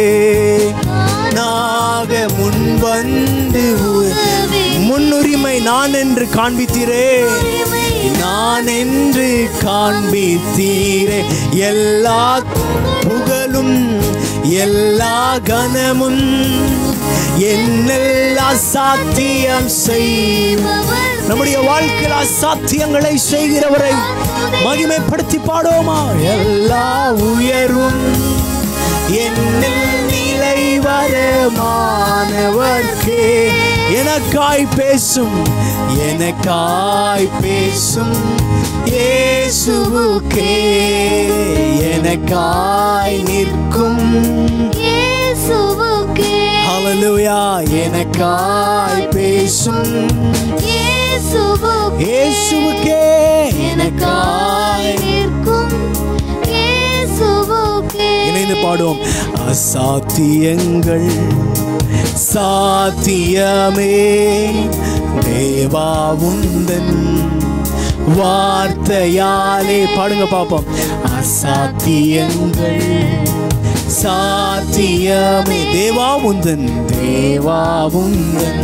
நாக முன் வந்து முன்னுரிமை நான் என்று காண்பித்தீரே, நான் என்று காண்பித்தீரே. எல்லா புகழும் எல்லா கனமும் என்னெல்லா சாத்தியம் செய்பவர். நம்முடைய வாழ்க்கையில் அசாத்தியங்களை செய்கிறவரை மகிமைப்படுத்தி பாடுவோமா? எல்லா உயர்வும் என்னில் நிலை வரமானவர்க்கே, எனக்காய் பேசும் எனக்காய் பேசும் இயேசுவுக்கே, எனக்காய் நிற்கும் இயேசுவுக்கே. ஹல்லேலூயா. எனக்காய் பேசும் இயேசுவுக்கே, எனக்காய் நிற்கும் இயேசுவுக்கே. இணைந்து பாடுவோம். அசாத்தியங்கள் சாத்தியமே தேவா உந்தன் வார்த்தையாலே. பாடுங்க பாப்போம். அசாத்தியங்கள் சாத்தியமே தேவா உந்தன் தேவா உந்தன்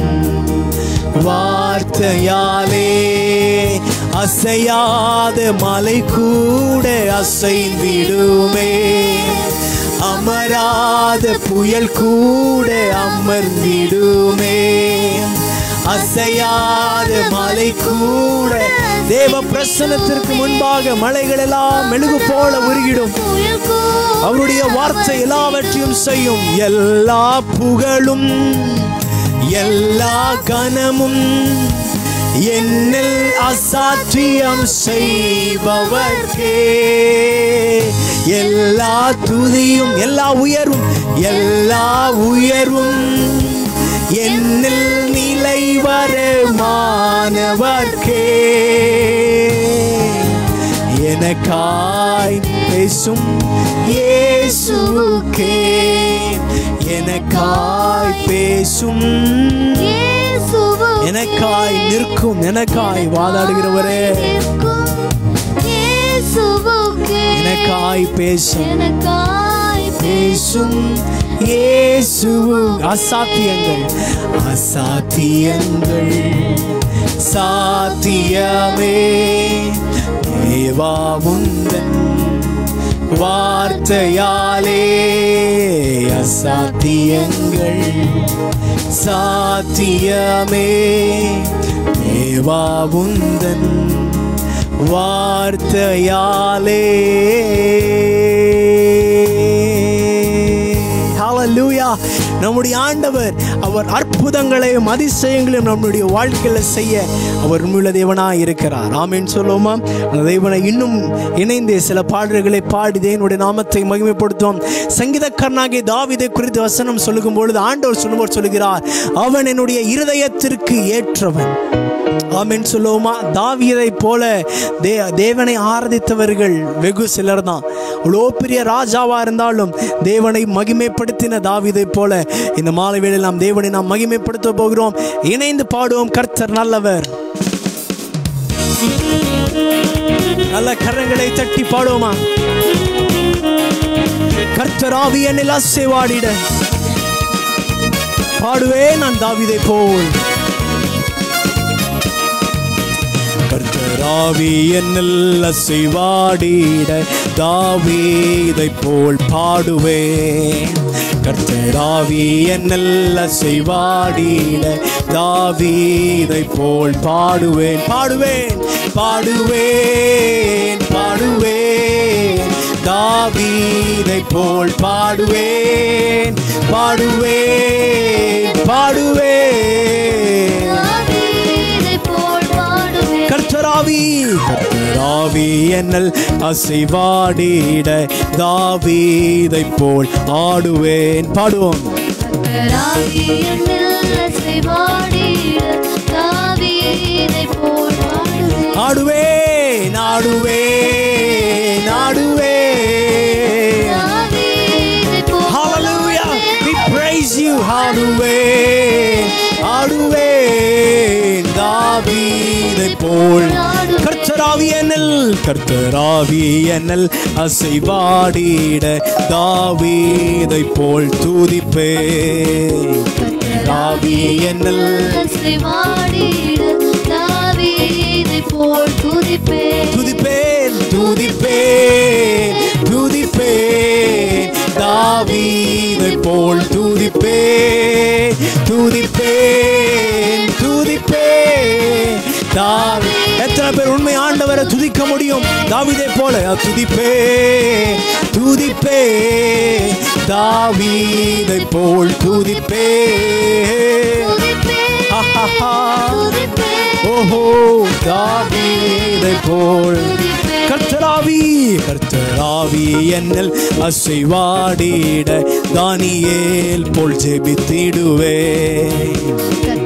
வார்த்தையாலே. அசையாத மலை கூட அசைந்திடுமே, அமராத புயல் கூட அமர்ந்திடுமே. அசையாத மலை கூட தேவ பிரசன்னத்திற்கு முன்பாக மலைகள் எல்லாம் மெழுகு போல உருகிடும். அவருடைய வார்த்தை எல்லாவற்றையும் செய்யும். எல்லா புகழும் எல்லா கனமும் என்னில் அசாத்தியம் செய்பவர்க்கே, எல்லா துதியும் எல்லா உயர்வும் எல்லா உயர்வும் என்னில் நிலை வரமானவர்க்கே, எனக்காய் பேசும் இயேசுவுக்கே, எனக்காய் பேசும் எனக்காய் நிற்கும் எனக்காய் வாதாடுகிறவரே, எனக்காய் பேசும் பேசும் இயேசுவு. அசாத்தியங்கள் அசாத்தியங்கள் சாத்தியமே தேவா உந்தன் வார்த்தையாலே. அசாத்தியங்கள் சாத்தியமே தேவா உந்தன் வார்த்தையாலே. ஹல்லேலூயா. நம்முடைய ஆண்டவர் அவர் அற்புதங்களையும் அதிசயங்களையும் நம்முடைய வாழ்க்கையில செய்ய அவர் உண்மையுள்ள தேவனாய் இருக்கிறார். ஆமென் சொல்லுவோமா? அந்த தேவனை இன்னும் இணைந்து சில பாடல்களை பாடி தேவனுடைய நாமத்தை மகிமைப்படுத்துவோம். சங்கீதக்காரனாகிய தாவீதை குறித்து வசனம் சொல்லும் பொழுது ஆண்டவர் சொல்லும்போது சொல்லுகிறார், அவன் என்னுடைய இருதயத்திற்கு ஏற்றவன். ஆமென் சொல்லுவோமா? தாவீதை போல தே தேவனை ஆராதித்தவர்கள் வெகு சிலர் தான். அவ்வளோ பெரிய ராஜாவா இருந்தாலும் தேவனை மகிமைப்படுத்தின தாவீதை போல இந்த மாலை வேளையில் நாம் தேவனை நாம் மகிமைப்படுத்த போகிறோம். இணைந்து பாடுவோம். கர்த்தர் நல்லவர். நல்ல கரங்களை தட்டி பாடுவோமா? கர்த்தர் ஆவி என்னில் அசைவாடிட பாடுவே நான் தாவீதை போல். கர்த்தராவி என்னில் அசைவாடிட தாவீதை போல் பாடுவேன். கர்த்தராவி என்னில் அசைவாடிட தாவீதை போல் பாடுவேன். பாடுவேன் பாடுவேன் பாடுவேன் தாவீதை போல் பாடுவேன். பாடுவேன் பாடுவேன் கர்த்தராவி கர்த்தராவி என்னில் அசைவாடிட தாவீதை போல் ஆடுவேன். பாடுவோம். கர்த்தராவி என்னில் அசைவாடிட தாவீதை போல் ஆடுவேன். ஆடுவேன் ஆடுவேன். Hallelujah, we praise you. ஆடுவேன் ஆடுவேன் தாவீதை போல். கர்த்தராவி என்னல் கர்த்தராவி என்னல் அசைவாடிட தாவீதை போல் துதிப்பேன். கர்த்தராவி என்னல் அசைவாடிட தாவீதை போல் துதிப்பேன். துதிப்பேன் துதிப்பேன் துதிப்பேன் தாவீதை போல் துதிப்பேன் துதிப்பேன் துதிப்பேன் தாவீ. எத்தனை பேர் உண்மை ஆண்டவரை துதிக்க முடியும் தாவீதை போல? துதிப்பேன் துதிப்பேன் தாவீதை போல் துதிப்பேன். ஓஹோ தாவீதை போல். கர்த்தராவி கர்த்தராவி என்னல் அசைவாடிட தானியேல் போல் ஜெபித்திடுவேன்.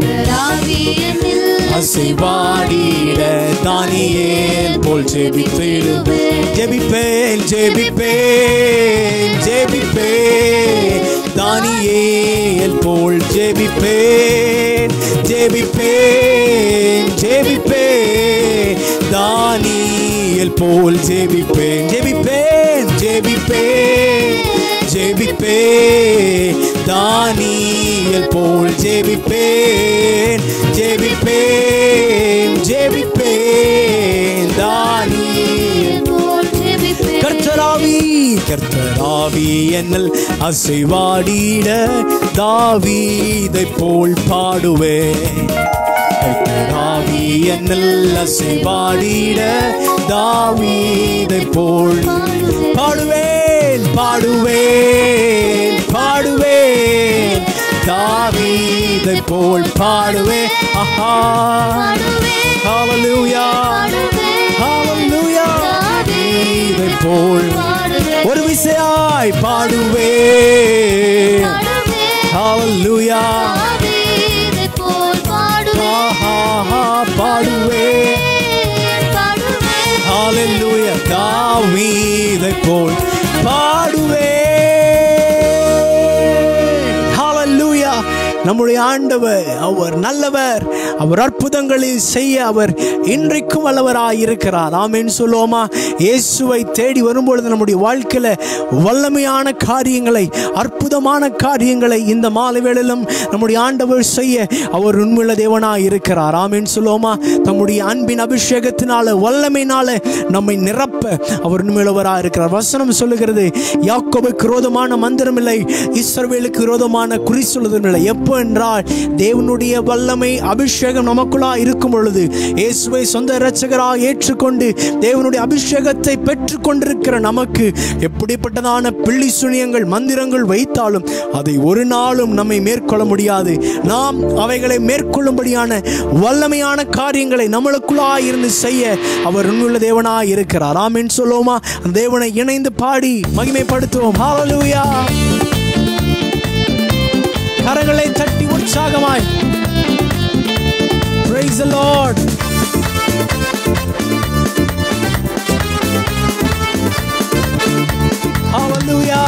அசைவாடிட தானியேல் போல் ஜெபித்திடுவேன். ஜெபிப்பேன் ஜெபிப்பேன் ஜெபிப்பேன் தானியேல் போல் ஜெபிப்பேன் ஜெபிப்பேன் ஜெபிப்பேன் தானியேல் போல் ஜெபிப்பேன். ஜெபிப்பேன் ஜெபிப்பேன் ஜெபிப்பேன் தானியேல் போல் ஜெபிப்பேன் ஜெபிப்பேன் ஜெபிப்பேன் தானியேல் போல் ஜெபிப்பேன். கர்த்தராவி கர்த்தராவி என்னல் அசைவாடிட தாவீதை போல் பாடுவேன். கர்த்தராவி என்னல் அசைவாடிட தாவீதை போல் பாடுவேன் பாடுவேன் பாடுவேன் தாவீதை போல் பாடுவேன். ஆஹா ஹல்லேலூயா ஹல்லேலூயா தாவீதை போல் ஒரு விசையாய் பாடுவேன். ஹல்லேலூயா தாவீதை போல் பாடுவேன். ஆஹா பாடுவேன் ஹல்லேலூயா தாவீதை போல் பாடுவேன். ஹல்லேலூயா. நம்முடைய ஆண்டவர் அவர் நல்லவர், அவர் அற்புதங்களை செய்ய அவர் இன்றைக்கும் வல்லவராய் இருக்கிறார். ஆமென் சொல்லுவோமா? இயேசுவை தேடி வரும்பொழுது நம்முடைய வாழ்க்கையில வல்லமையான காரியங்களை அற்புதமான காரியங்களை இந்த மாலை வேளையிலும் நம்முடைய ஆண்டவர் செய்ய அவர் உண்மையுள்ள தேவனாய் இருக்கிறார். ஆமென் சொல்லுவோமா? தம்முடைய அன்பின் அபிஷேகத்தினால வல்லமையினால நம்மை நிரப்ப அவர் உண்மையுள்ளவராய் இருக்கிறார். வசனம் சொல்லுகிறது, யாக்கோபுக்கு விரோதமான மந்திரம் இல்லை, இஸ்ரவேலுக்கு விரோதமான குறி சொல்லுதல் இல்லை. எப்போ என்றால் தேவனுடைய வல்லமை அபிஷேகம் நமக்குள்ளா இருக்கும் பொழுது, இயேசுவை சொந்த இரட்சகராக ஏற்றுக்கொண்டு தேவனுடைய அபிஷேகத்தை பெற்றுக் கொண்டிருக்கிற நமக்கு எப்படிப்பட்டதான பிள்ளி சுனியங்கள் மந்திரங்கள் வைத்தாலும் அதை ஒரு நாளும் நம்மை மேற்கொள்ள முடியாது. நாம் அவைகளை மேற்கொள்ளும்படியான வல்லமையான காரியங்களை நம்மளுக்குள்ளா இருந்து செய்ய அவர் உண்மையுள்ள தேவனாய் இருக்கிறார். ஆமென் சொல்லுவோமா? அந்த தேவனை இணைந்து பாடி மகிமைப்படுத்துவோம். ஹல்லேலூயா. கரங்களை தட்டி உற்சாகமாய் praise the Lord. Hallelujah.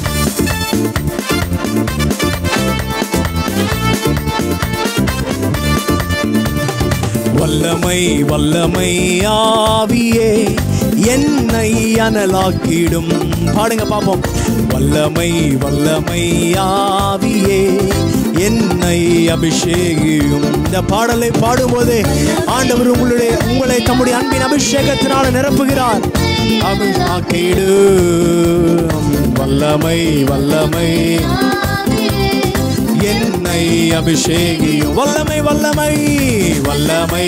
வல்லமை வல்லமை ஆவியே என்னை அனலாக்கிடும். பாடுங்க பாப்போம். வல்லமை வல்லமை ஆவியே என்னை அபிஷேகியும். இந்த பாடலை பாடும்போது ஆண்டவர் உங்களுடைய உங்களை தம்முடைய அன்பின் அபிஷேகத்தினால நிரப்புகிறார். அபிஷேகிடும். வல்லமை வல்லமை என்னை அபிஷேகியும். வல்லமை வல்லமை வல்லமை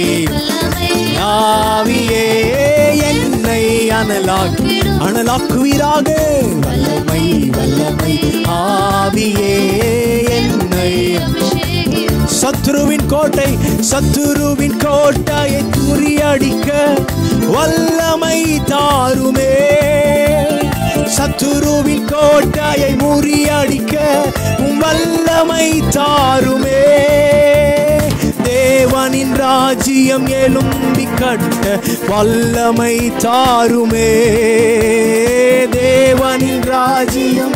ஆவியே என்னை அனலாக்கி அனலாக்குவீராக. வல்லமை வல்லமை ஆவியே என்னை. சத்துருவின் கோட்டை சத்துருவின் கோட்டையை முறியடிக்க வல்லமை தாருமே. சத்துருவின் கோட்டையை முறியடிக்க வல்லமை தாருமே. தேவனின் ராஜ்யம் எழும்பி கட்ட வல்லமை தாருமே. தேவனின் ராஜ்யம்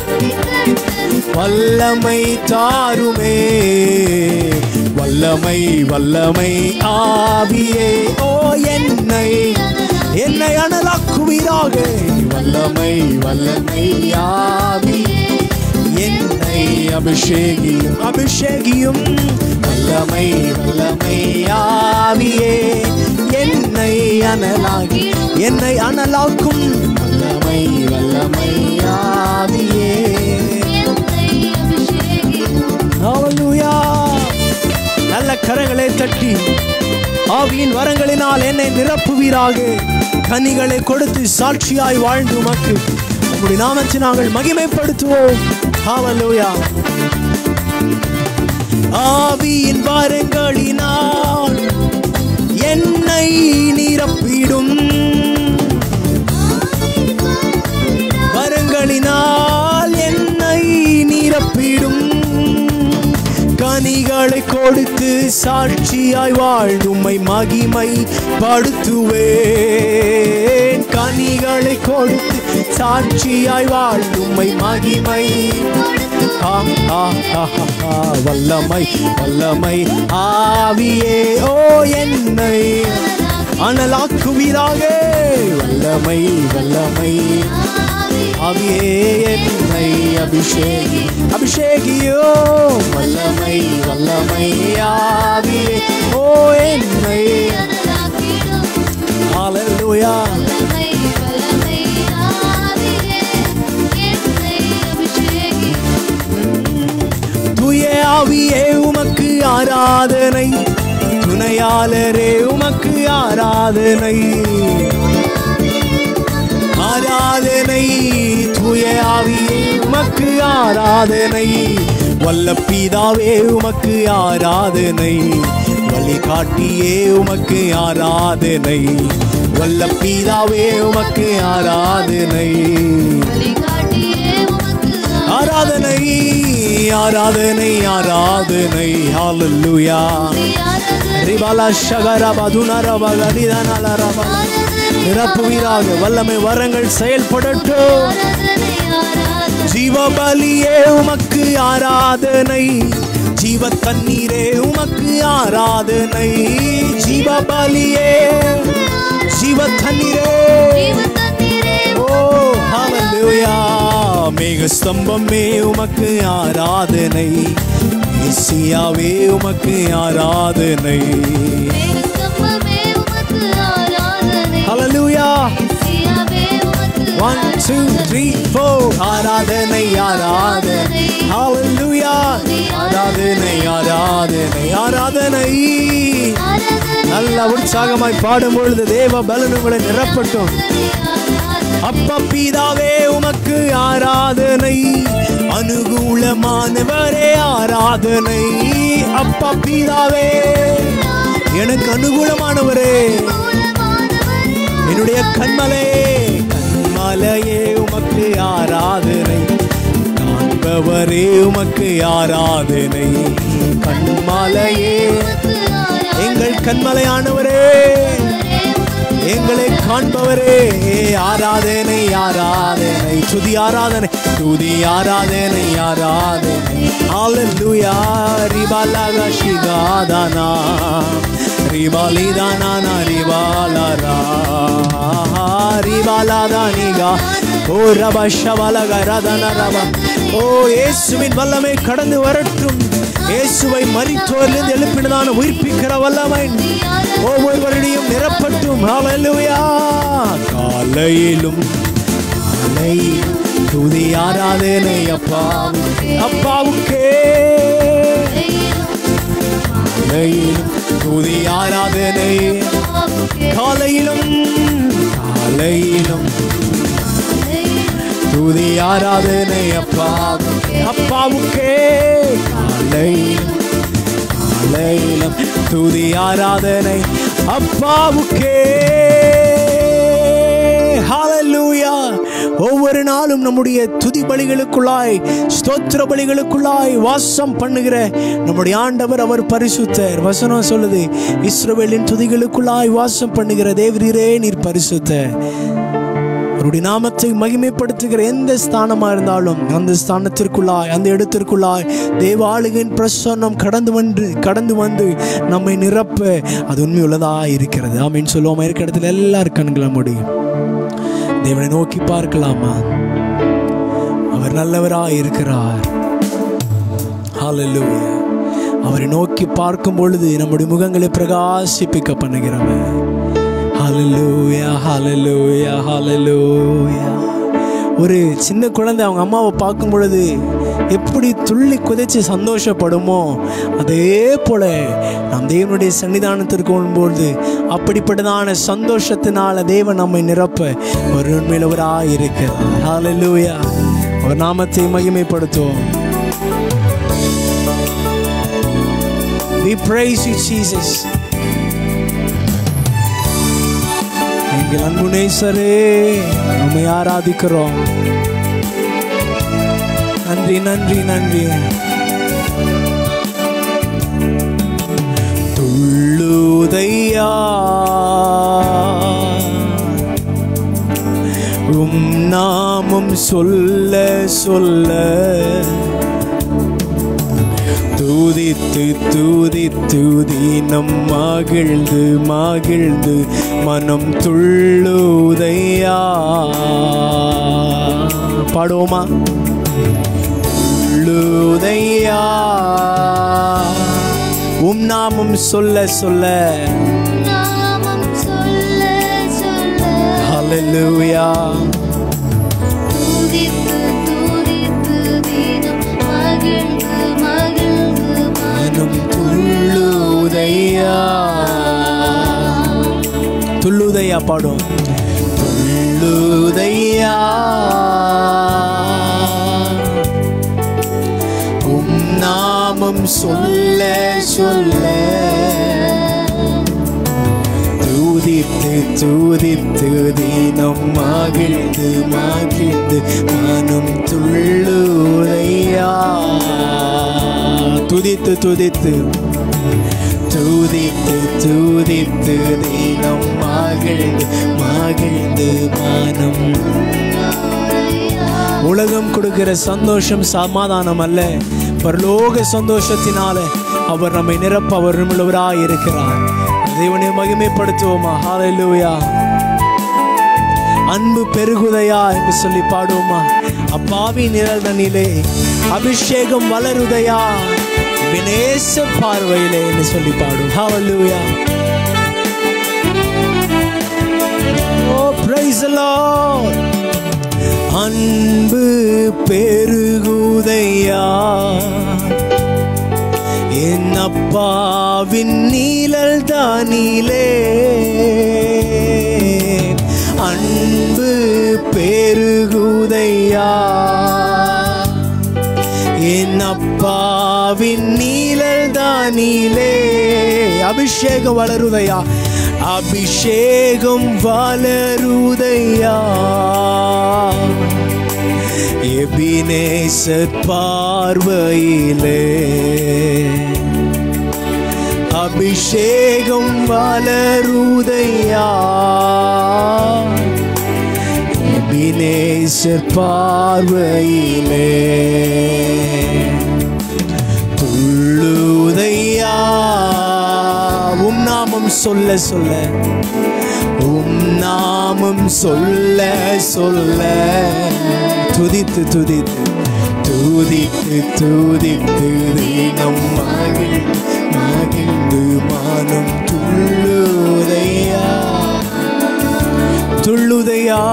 வல்லமை தாருமே. வல்லமை வல்லமை ஆவியே ஓ என்னை என்னை அனலாக்குவீராக. வல்லமை வல்லமை ஆவியே என்னை அபிஷேகியும் அபிஷேகியும். வல்லமை வல்லமை ஆவியே என்னை அனலாகி என்னை அனலாக்கும். வல்லமை வல்லமை ஆவியே. ஹல்லேலூயா. நல்ல கரங்களை தட்டி ஆவியின் வரங்களினால் என்னை நிரப்புவீராக. கனிகளை கொடுத்து சாட்சியாய் வாழ்ந்து உமக்கு உம்முடைய நாமத்தை நாங்கள் மகிமைப்படுத்துவோம். ஹல்லேலூயா. ஆவியின் வரங்களினால் என்னை நிரப்பிடும். வரங்களினால் என்னை நிரப்பிடும். கனிகளை கொடுத்து சாட்சியாய் வாழ்ந்தும்மை மகிமை படுத்துவேன். கனிகளை கொடுத்து சாட்சியாய் வாழ்ந்தும்மை மகிமை. வல்லமை வல்லமை ஆவியே ஓ என்னை அனலாக்குவீராக. வல்லமை வல்லமை ஆவியே என்னை அபிஷேகி அபிஷேகியோ. வல்லமை வல்லமை ஆவியே ஓ என்னை. ஹல்லேலூயா. தூய ஆவியே உமக்கு ஆராதனை. துணையாளரே உமக்கு ஆராதனை. ஆராதனை தூய ஆவியே உமக்கு ஆராதனை. வல்ல பிதாவே உமக்கு ஆராதனை. வழிகாட்டியே உமக்கு ஆராதனை. வல்ல பிதாவே உமக்கு ஆராதனை. ஆராதனை ஆராதனை ஆராதனை. ஹல்லேலூயா. ரிபாலா ஷகரபா துனரபா கதிதனலரபா. நிரப்புவீராக. வல்லமை வரங்கள் செயல்படட்டும். ஜீவபலியே உமக்கு ஆராதனை. ஜீவ தண்ணீரே உமக்கு ஆராதனை. ஜீவபலியே ஜீவ தண்ணீரே ஓ ஹல்லேலூயா. மேக ஸ்தம்பமே உமக்கு ஆராதனை. மெசியாவே உமக்கு ஆராதனை. ஹல்லேலூயா. One, two, three, four. ஆராதனை ஆராதனை. ஹல்லேலூயா. ஆராதனை ஆராதனை ஆராதனை. நல்ல உற்சாகமாய் பாடும் பொழுது தேவ பலன் உங்களை நிரப்பட்டும். அப்பா பிதாவே உமக்கு ஆராதனை. அனுகூலமானவரே ஆராதனை. அப்பா பிதாவே எனக்கு அனுகூலமானவரே. என்னுடைய கண்மலே கண்மலையே உமக்கு ஆராதனை. காண்பவரே உமக்கு ஆராதனை. கண்மலையே எங்கள் கண்மலையானவரே. எங்களை காண்பவரே ஆராதனை ஆராதனை. துதி ஆராதனை துதி ஆராதனை ஆராதனை. ஹல்லேலூயா. ரிபாலா ஷிகாதானா ரிபாலிதானா ரிபாலரா ரிபாலாதானிகா ஓ ரபா ஷவலகரதன ரபா. ஓ இயேசுவின் வல்லமை கடந்து வரட்டும். இயேசுவை மரித்தோரிலிருந்து எழுப்பினதான உயிர்ப்பிக்கிற வல்லமை ஒவ்வொருவரையும் நிரப்பட்டும். ஹல்லேலூயா. காலையிலும் காலையிலும் துதி ஆராதனை அப்பா அப்பாவுக்கே. காலையிலும் துதி ஆராதனை. காலையிலும் காலையிலும் துதி ஆராதனை அப்பாவுக்கே அப்பாவுக்கே. காலையிலும் காலையிலும் துதி ஆராதனை அப்பாவுக்கே. ஹல்லேலூயா. ஒவ்வொரு நாளும் நம்முடைய துதி பலிகளுக்குள்ளாய் ஸ்தோத்திர பலிகளுக்குள்ளாய் வாசம் பண்ணுகிற நம்முடைய ஆண்டவர் அவர் பரிசுத்தர். வசனம் சொல்லுது, இஸ்ரவேலின் துதிகளுக்குள்ளாய் வாசம் பண்ணுகிற தேவரீரே நீர் பரிசுத்தர். அவருடைய நாமத்தை மகிமைப்படுத்துகிற எந்த ஸ்தானமா இருந்தாலும் அந்த ஸ்தானத்திற்குள்ளாய் அந்த இடத்திற்குள்ளாய் தேவ ஆளுகையின் பிரசன்னம் கடந்து வந்து கடந்து வந்து நம்மை நிரப்ப அது உண்மை உள்ளதா இருக்கிறது. ஆமீன் சொல்லுவோமா? இருக்கிற இடத்துல எல்லாரும் கண்களை மூடி தேவனை நோக்கி பார்க்கலாமா? அவர் நல்லவராய் இருக்கிறார். ஹல்லேலூயா. அவரை நோக்கி பார்க்கும் பொழுது நம்முடைய முகங்களை பிரகாசிப்பிக்க பண்ணுகிறவர். ஹல்லேலூயா, ஹல்லேலூயா, ஹல்லேலூயா. ஒரு சின்ன குழந்தை அவங்க அம்மாவை பார்க்கும் பொழுது எப்படி துள்ளி குதிச்சு சந்தோஷப்படுமோ அதே போல நாம் தேவனுடைய சன்னிதானத்திற்கு வரும்போது அப்படிப்பட்டதான சந்தோஷத்தினால தேவன் நம்மை நிரப்ப ஒரு உண்மையிலவராய் இருக்கிறார். ஹல்லேலூயா. ஒரு நாமத்தை மகிமைப்படுத்துவோம். We praise you, Jesus. எங்கள் அன்பு நேசரே, நம்மை ஆராதிக்கிறோம். நன்றி நன்றி நன்றி. துள்ளுதையா உம் நாமம் சொல்ல சொல்ல, துதித்து துதித்து தினம் மகிழ்ந்து மகிழ்ந்து மனம் துள்ளுதையா. பாடுவோமா? துள்ளுதையா உம் நாமம் சொல்ல சொல்ல. ஹல்லேலூயா. துள்ளுதையா துள்ளுதையா பாடும். துள்ளுதையா உம் நாமம் சொல்ல சொல்ல, துதித்து துதித்து தினம் மகிழ்ந்து மகிழ்ந்து மனம் துள்ளுதையா. துதித்து துதித்து துதித்து துதித்து தினம் மகிழ்ந்து மகிழ்ந்து மனம். உலகம் கொடுக்கிற சந்தோஷம் சமாதானம் அல்ல, பரலோக சந்தோஷத்தினால அவர் நம்மை நிரப்ப அவர் உள்ளவராய் இருக்கிறார். தேவனை மகிமைப்படுத்துவோமா? ஹல்லேலூயா. அன்பு பெருகுதையா என்று சொல்லி பாடுவோமா? அப்பாவி நிழல் தண்ணிலே அபிஷேகம் வளருதையா வினேச பார்வையிலே என்று சொல்லி பாடும். ஹல்லேலூயா. Oh, praise the Lord. அன்பு பெருகுதையா என் அப்பாவின் நீழல் தானிலே. அன்பு பெருகுதையா என் அப்பாவின் நீழல் தானிலே. அபிஷேகம் வளருதையா அபிஷேகம் வளருதையா எபினேசர் பார்வையிலே. அபிஷேகம் வளருதையா எபினேசர் பார்வையிலே. துள்ளுதையா உம் நாமம் சொல்ல சொல்ல, உம் நாமம் சொல்ல சொல்ல, துதித்து துதித்து துதித்து துதித்து தினம் மகிழ்ந்து மகிழ்ந்து மனம் துள்ளுதையா துள்ளுதையா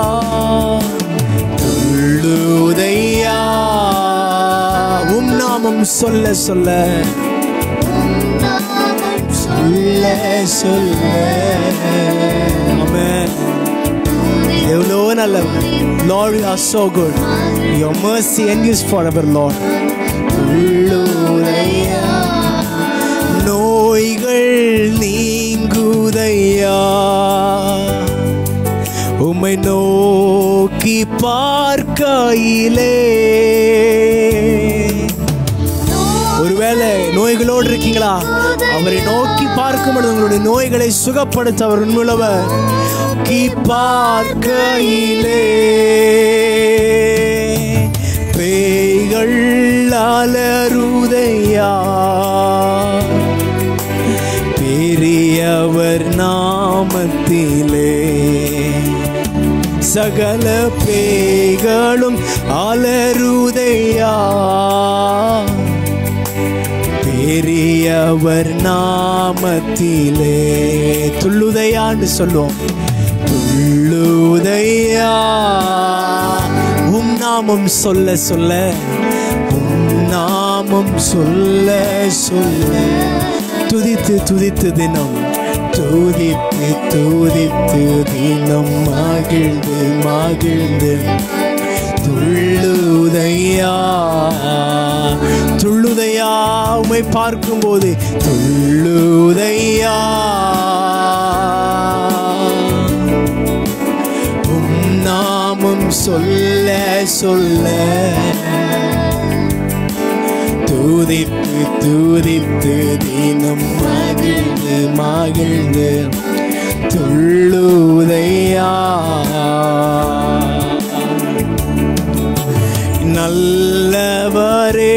துள்ளுதையா உம் நாமம் சொல்ல சொல்ல சொல்ல சொல்ல. ஆமென். எவ்வளோ நல்லவர். Lord, you are so good. Your mercy endures forever, Lord. துள்ளுதையா நோய்கள் நீங்குதையா உம்மை நோக்கி நோக்கி பார்க்கையிலே. ஒருவேளை நோய்களோடு இருக்கீங்களா? அவரை நோக்கி பார்க்கும் பொழுது உங்களுடைய நோய்களை சுகப்படுத்த அவர் உண்மையுள்ளவர். நோக்கி பார்க்கையிலே பேய்கள் அலறுதையா, பெரியவர் நாமத்திலே சகல பேய்களும் அலறுதையா, பெரியவர் நாமத்திலே. துள்ளுதையான்னு சொல்லுவோம். துள்ளுதையா உம் நாமம் சொல்ல சொல்ல, உம் நாமம் சொல்ல சொல்ல, துதித்து துதித்து தினம் துதித்து துதித்து தினம் மகிழ்ந்து மகிழ்ந்து துள்ளுதையா துள்ளுதையா. உம்மை பார்க்கும்போது துள்ளுதையா, உம் நாமம் சொல்ல சொல்ல, துதித்து துதித்து தினம் மகிழ்ந்து மகிழ்ந்து துள்ளுதையா. நல்லவரே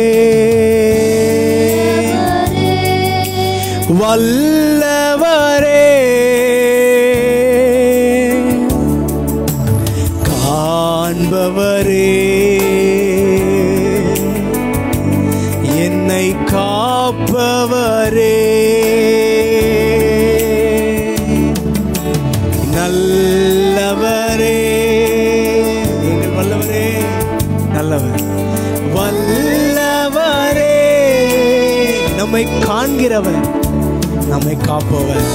வல்லவரே காண்பவரே என்னை காப்பவரே. நல்லவரே எங்கள் வல்லவரே, நல்லவர் வல்லவரே, நம்மை காண்கிறவர், நம்மை காப்பவர்,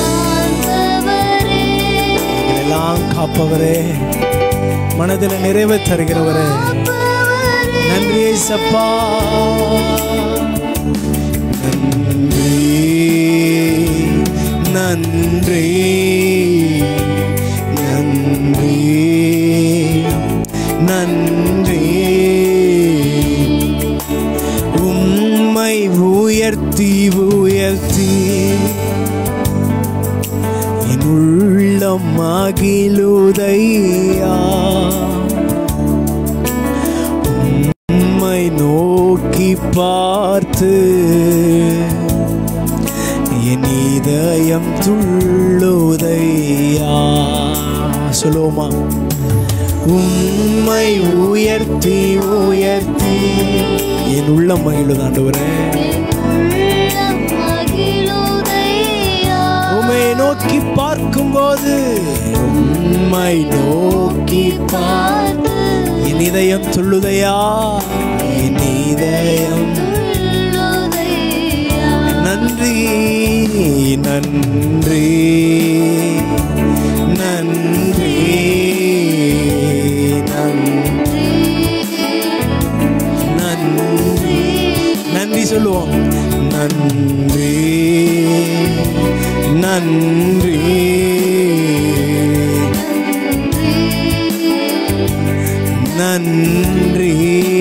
எல்லாம் காப்பவரே, மனதில் நிறைவு தருகிறவரே. நன்றி ஏசப்பா, நன்றி நன்றி நன்றி நன்றி. உம்மை உயர்த்தி உயர்த்தி என் உள்ளம் மகிழுதையா, உம்மை நோக்கி பார்த்து என் இதயம் துள்ளுதையா. சொல்லுவோமா? உம்மை உயர்த்தி உயர்த்தி என் உள்ளம் மகிழுது ஆண்டவரே. உம்மை நோக்கி பார்க்கும்போது, உம்மை நோக்கி பார்த்து என் இதயம் துள்ளுதையா, என் இதயம். நன்றி நன்றி நன்றி நன்றி நன்றி நன்றி சொல்லுவோம். நன்றி நன்றி நன்றி.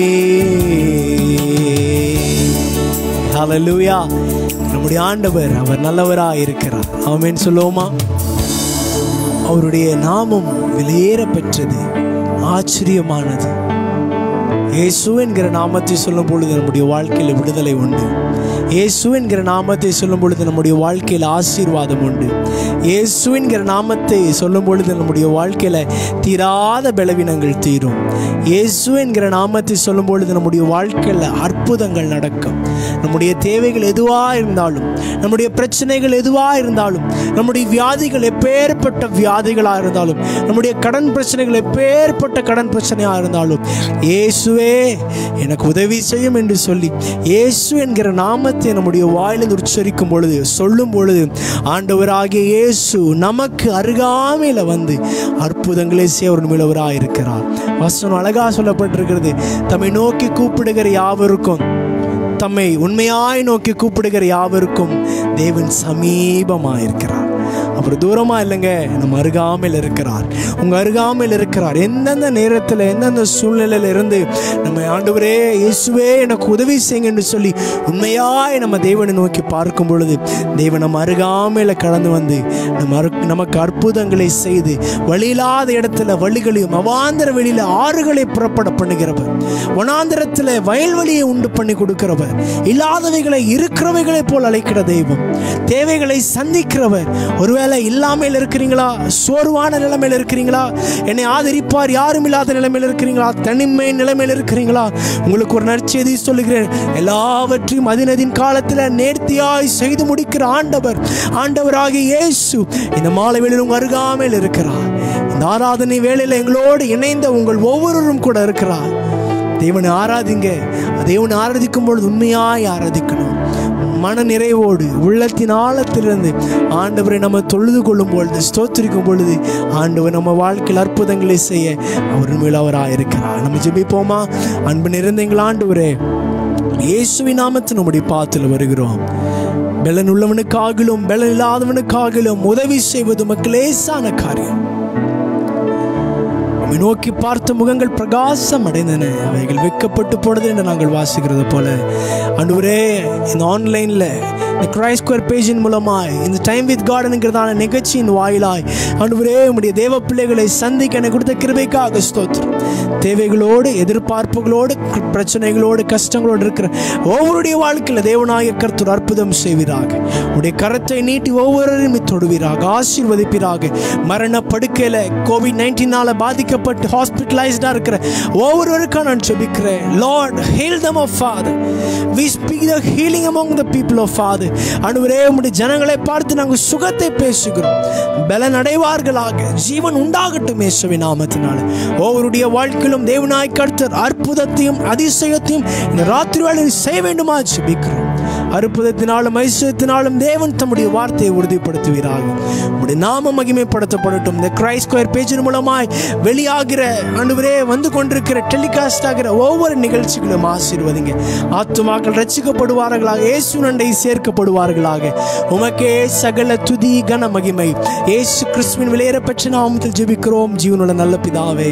ஹல்லேலூயா. நம்முடைய ஆண்டவர் அவர் நல்லவராக இருக்கிறார். ஆமென் சொல்லுவோமா? அவருடைய நாமம் விலையேற பெற்றது, ஆச்சரியமானது. இயேசு என்கிற நாமத்தை சொல்லும் பொழுது நம்முடைய வாழ்க்கையில் விடுதலை உண்டு. இயேசு என்கிற நாமத்தை சொல்லும் பொழுது நம்முடைய வாழ்க்கையில் ஆசீர்வாதம் உண்டு. இயேசு என்கிற நாமத்தை சொல்லும் பொழுது நம்முடைய வாழ்க்கையில் தீராத பலவீனங்கள் தீரும். இயேசு என்கிற நாமத்தை சொல்லும் பொழுது நம்முடைய வாழ்க்கையில் அற்புதங்கள் நடக்கும். நம்முடைய தேவைகள் எதுவாக இருந்தாலும், நம்முடைய பிரச்சனைகள் எதுவாக இருந்தாலும், நம்முடைய வியாதிகள் எப்பேற்பட்ட வியாதிகளாக இருந்தாலும், நம்முடைய கடன் பிரச்சனைகள் எப்பேற்பட்ட கடன் பிரச்சனையாக இருந்தாலும், இயேசுவே எனக்கு உதவி செய்யும் என்று சொல்லி இயேசு என்கிற நாமத்தை நம்முடைய வாயிலில் உச்சரிக்கும் பொழுது, சொல்லும் பொழுது, ஆண்டவராகிய இயேசு நமக்கு அருகாமையில் வந்து அற்புதங்களை செய்வராக இருக்கிறார். வசனம் அழகாக சொல்லப்பட்டிருக்கிறது. தம்மை நோக்கி கூப்பிடுகிற யாவருக்கும், தம்மை உண்மையாய் நோக்கி கூப்பிடுகிற யாவருக்கும் தேவன் சமீபமாயிருக்கிறார். அவர் தூரமாக இல்லைங்க, நம்ம அருகாமையில் இருக்கிறார். உங்கள் அருகாமையில் இருக்கிறார். எந்தெந்த நேரத்தில் எந்தெந்த சூழ்நிலையில் இருந்து நம்ம ஆண்டவரே இயேசுவே எனக்கு உதவி செய்யுங்கன்னு சொல்லி உண்மையாய் நம்ம தேவனை நோக்கி பார்க்கும் பொழுது தேவன் நம்ம அருகாமையில் கடந்து வந்து நம்ம நமக்கு அற்புதங்களை செய்து வழியில்லாத இடத்துல வழிகளையும் அவாந்தர வெளியில் ஆறுகளை புறப்பட பண்ணுகிறவர், வனாந்திரத்தில் வயல்வெளியை உண்டு பண்ணி கொடுக்கிறவர், இல்லாதவைகளை இருக்கிறவைகளை போல் அழைக்கிற தெய்வம், தேவைகளை சந்திக்கிறவர். ஒருவேளை இல்லாமல் இருக்கிறீங்களா, சோர்வான நிலைமையில் இருக்கிறீங்களா, என்னை ஆதரிப்பார் யாரும் இல்லாத நிலைமையில் இருக்கிறீங்களா, தனிமை நிலைமையில் இருக்கிறீங்களா, உங்களுக்கு ஒரு நற்செய்தி சொல்லுகிறேன். எல்லாவற்றையும் அதினதின் காலத்தில் நேர்த்தியாய் செய்து முடிக்கிற ஆண்டவர், ஆண்டவராகிய இயேசு இந்த மாலை வேளையில் உங்கள் அருகாமையில் இருக்கிறார். இந்த ஆராதனை வேளையில் எங்களோடு இணைந்த உங்கள் ஒவ்வொருவரும் கூட இருக்கிறார். தேவனை ஆராதிங்க. தேவனை ஆராதிக்கும் பொழுது உண்மையாய் ஆராதிக்கணும், மன நிறைவோடு உள்ளத்தின் ஆழத்திலிருந்து ஆண்டவரை நம்ம தொழுது கொள்ளும் பொழுது, ஸ்தோத்திரிக்கும் பொழுது ஆண்டவர் நம்ம வாழ்க்கையில் அற்புதங்களை செய்ய அவர் மேல் அவராக இருக்கிறார். நம்ம ஜெபிப்போமா? அன்பு நிறைந்த எங்கள் ஆண்டவரே, இயேசுவின் நாமத்தில் நம்முடைய பாத்தில் வருகிறோம். பலன் உள்ளவனுக்காகிலும் பலன் இல்லாதவனுக்காகிலும் உதவி செய்வது உமக்கு லேசான காரியம். நோக்கி பார்த்த முகங்கள் பிரகாசம் அடைந்தன, அவைகள் வெட்கப்பட்டு போனது என்று நாங்கள் வாசிக்கிறது போல ஆண்டவரே, இந்த ஆன்லைன்ல இந்த கிரைஸ்ட் ஸ்கொயர் பேஜின் மூலமாய் இந்த டைம் வித் காட் என்கிறதான நிகழ்ச்சியின் வாயிலாய் ஆண்டவரே உம்முடைய தேவ பிள்ளைகளை சந்திக்க எனக்கு கொடுத்த கிருபைக்காக ஸ்தோத்திரம். தேவைகளோடு எதிர்பார்ப்புகளோடு பிரச்சனைகளோடு கஷ்டங்களோடு இருக்கிற ஒவ்வொருடைய வாழ்க்கையில் தேவனாய கர்த்தர் அற்புதம் செய்வீராக. உடைய கரத்தை நீட்டி ஒவ்வொருவரையும் தொடுவீராக, ஆசீர்வதிப்பீராக. மரண படுக்கையில் கோவிட் நைன்டீனால பாதிக்கப்பட்டு ஹாஸ்பிட்டலைஸ்டா இருக்கிற ஒவ்வொருவருக்காக நான் ஜெபிக்கிறேன். Lord, heal them of Father. We speak the healing among the people of Father. ஆண்டவரே உம்முடைய ஜனங்களை பார்த்து நாங்கள் சுகத்தை பேசுகிறோம். பலன் அடைவார்களாக, ஜீவன் உண்டாகட்டும் இயேசுவின் நாமத்தினால. ஒவ்வொருடைய வாழ்க்கையிலும் தேவனாய் கர்த்தர் அற்புதத்தையும் அதிசயத்தையும் இந்த ராத்திரி வேளையில் செய்ய வேண்டுமா ஜெபிக்கிறோம். அற்புதத்தினாலும் ஐஸ்வர்யத்தினாலும் தேவன் தம்முடைய வார்த்தையை உறுதிப்படுத்துவீராக. உம்முடைய நாம மகிமைப்படுத்தப்படட்டும். இந்த கிரைஸ்ட் ஸ்கொயர் பேஜின் மூலமாய் வெளியாகிற ஆண்டவரே வந்து கொண்டிருக்கிற டெலிகாஸ்ட் ஆகிற ஒவ்வொரு நிகழ்ச்சிகளும் ஆசீர்வதிங்க. ஆத்துமாக்கள் ரட்சிக்கப்படுவார்களாக, இயேசு நண்டை சேர்க்கப்படுவார்களாக. உமக்கே சகல துதி கன மகிமை இயேசு கிறிஸ்துவின் விலையேறப்பெற்ற நாமத்தில் ஜெபிக்கிறோம் ஜீவனுள்ள நல்ல பிதாவே.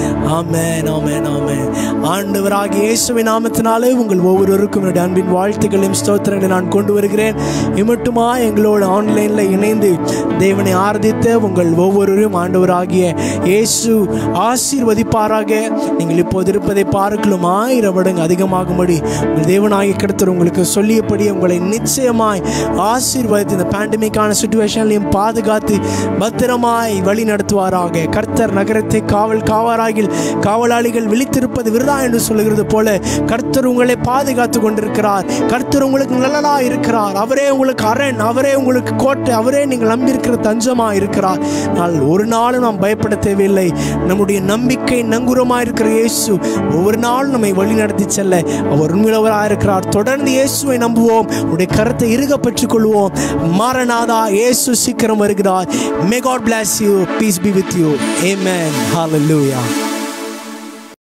ஆமென், ஆமென், ஆமென். ஆண்டவராகிய இயேசுவின் நாமத்தினாலே உங்கள் ஒவ்வொருவருக்கும் என்னுடைய அன்பின் வாழ்த்துக்களையும் ஸ்தோத்திரங்களை நான் கொண்டு வருகிறேன். இமட்டுமா எங்களோட ஆன்லைனில் இணைந்து தேவனை ஆராதித்த உங்கள் ஒவ்வொருவரும் ஆண்டவராகிய இயேசு ஆசீர்வதிப்பாராக. நீங்கள் இப்போது இருப்பதை பார்க்கலும் ஆயிரம் மடங்கு அதிகமாகும்படி உங்கள் தேவனாகிய கர்த்தர் உங்களுக்கு சொல்லியபடி உங்களை நிச்சயமாய் ஆசீர்வதித்து இந்த பேண்டமிக்கான சிச்சுவேஷன்லையும் பாதுகாத்து பத்திரமாய் வழி நடத்துவாராக. கர்த்தர் நகரத்தை காவல் காவாராகில் காவலாளிகள் விழித்திருப்பது விருதா என்று சொல்லுகிறது போல கர்த்தர் உங்களை பாதுகாத்து கொண்டிருக்கிறார். கர்த்தர் உங்களுக்கு நல்லதா இருக்கிறார். அவரே உங்களுக்கு அரண், அவரே உங்களுக்கு கோட்டை, அவரே நீங்கள் நம்பியிருக்கிற தஞ்சமா இருக்கிறார். நான் ஒரு நாளும் நாம் பயப்பட தேவையில்லை. நம்முடைய நம்பிக்கை நங்குரமாக இருக்கிற இயேசு ஒவ்வொரு நாளும் நம்மை வழி நடத்தி செல்ல அவர் உண்மையுள்ளவராக இருக்கிறார். தொடர்ந்து இயேசுவை நம்புவோம், உடைய கரத்தை இறுக பெற்றுக் கொள்வோம். மாரநாதா, இயேசு சீக்கிரம் வருகிறார். May God bless you. Peace be with you. Amen. Hallelujah.